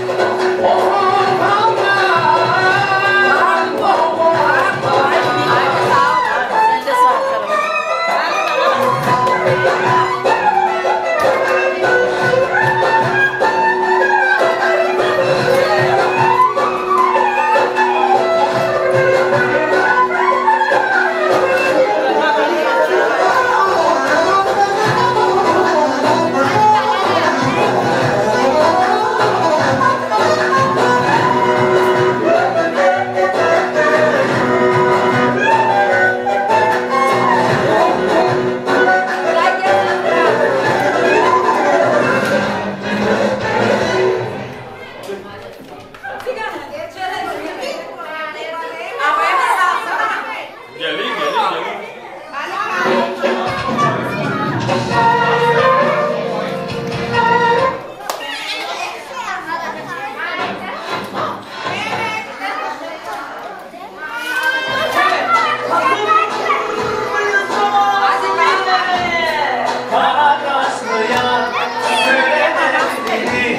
E: kara kaşlı yar, söyle derdini.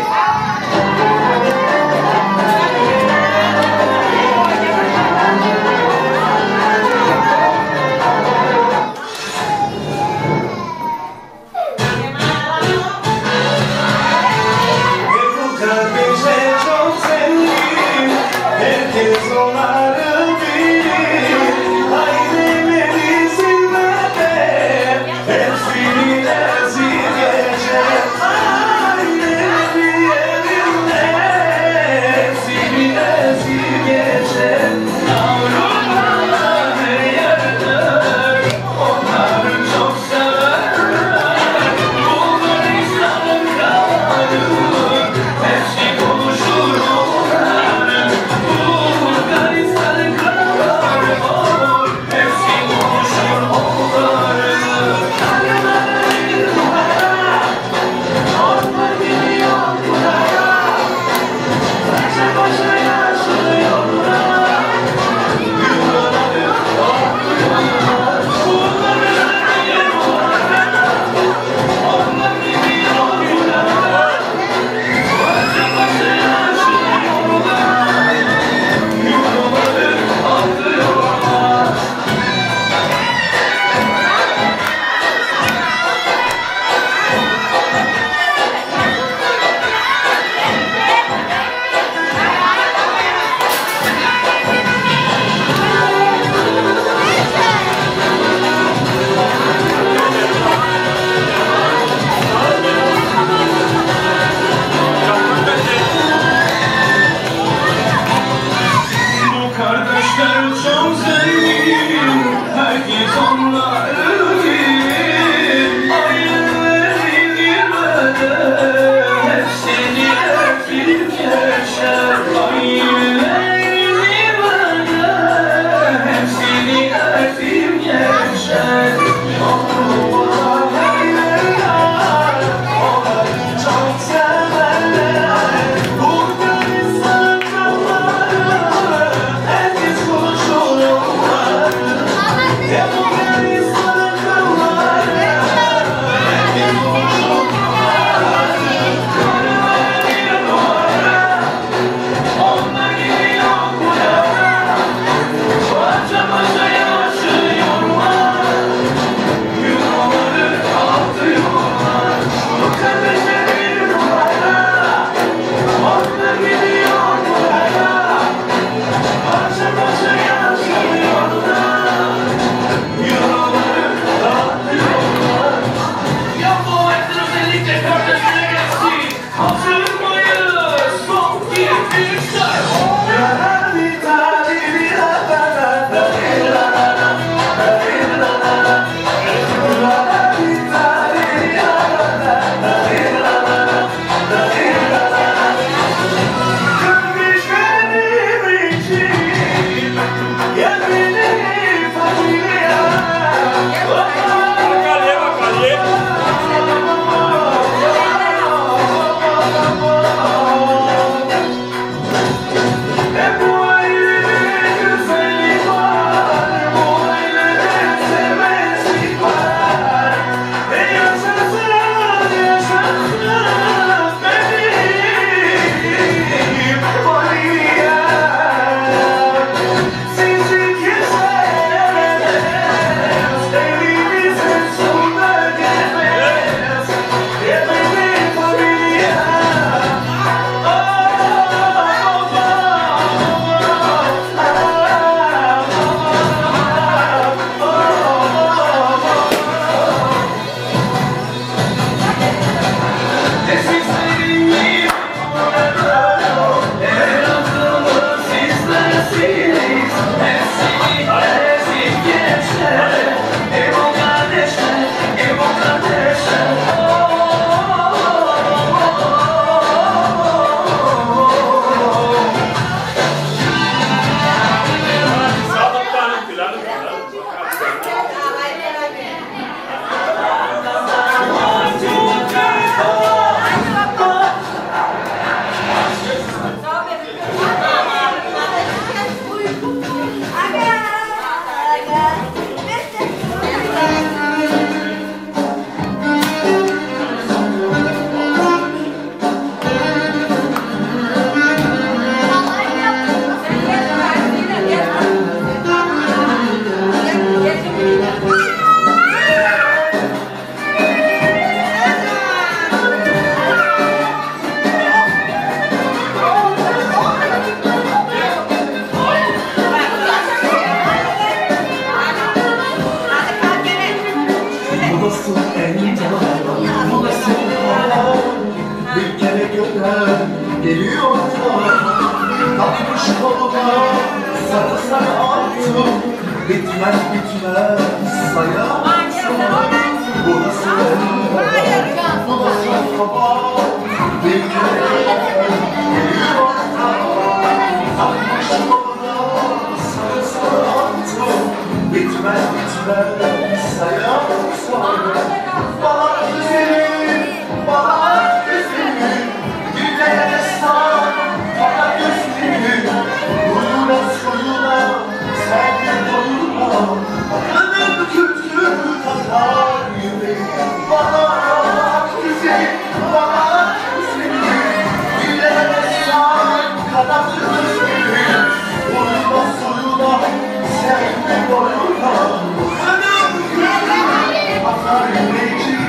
E: bitmez bitmez sayar. Bu nasıl el, bu nasıl hava, bir kere geliyor hava. Akmış yoluna sarı sarı bitmez bitmez sayar sayar. Bana güzelim, bana güzelim, dillere sar, bana güzelim. Uyuna suyuna, sen doyuna, kanım kültür katar yüreğim. Bana güzelim, bana güzelim, dillere sar, bana güzelim. Uyuna suyuna, sen doyuna, kanım kültür katar yüreğim.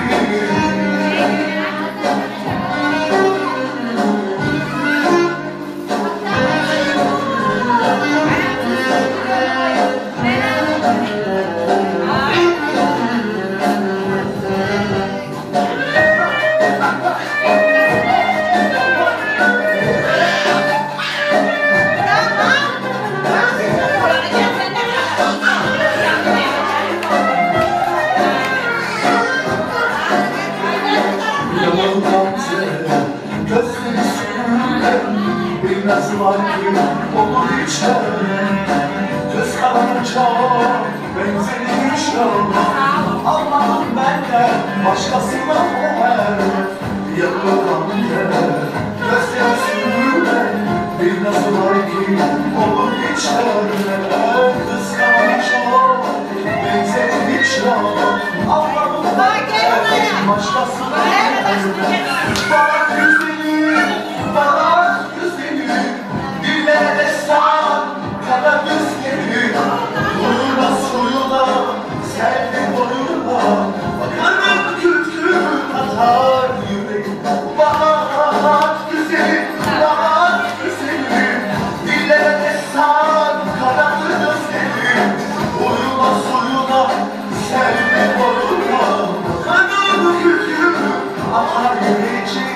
E: Yalan Gamze, gözleri sürülen, bilmez var ki olur içlerine. Göz kararınca benzeri hiç yorma, Allah'ım benden başkasına ver. Yalan Gamze, gözleri sürülen, bilmez var ki olur içlerine. Göz kararınca benzeri hiç yorma, Allah'ım benden başkasına ver. Bana güzelim, bana güzelim, dillere sar, kara gözlerim. Uyuna suyuna, sevdim boyuna, kanım kültür katar yüreğim. Bana güzelim, bana güzelim, dillere sar, kara gözlerim. Uyuna suyuna, sevdim boyuna, kanım kültür katar yüreğim.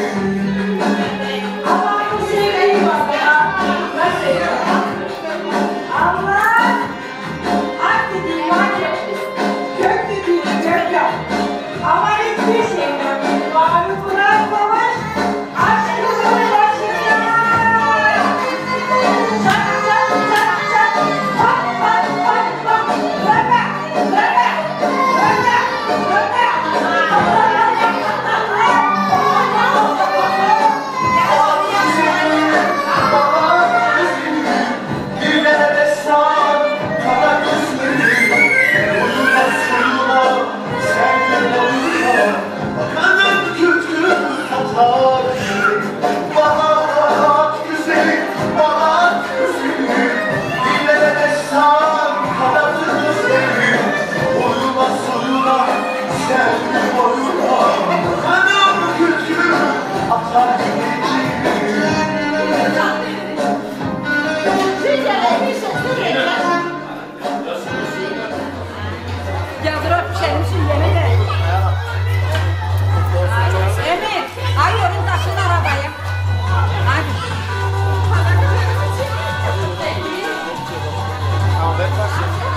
A: Allah'ım seveyim baba. Nasıl ya? Allah! Ak dediğim var yok. Kök dediğim kök yok. Ama hiçbir şey yok. Mavi Kur'an savaş. Aşkımın başına. Çak çak çak çak. Pat pat pat pat. Raka raka raka raka.
E: Dillere sar, kara gözlerim. Uyuna suyuna, sevdim boyuna, kanım kültür katar yüreğim. Bana güzelim, bana güzelim, dillere sar, kara gözlerim. Uyuna suyuna, sevdim boyuna, kanım kültür katar yüreğim.
B: Yazıra pişirmişsin yemin ederim. Emir, ay yorun taşın arabaya. Hadi.
F: Ahmet Taşın.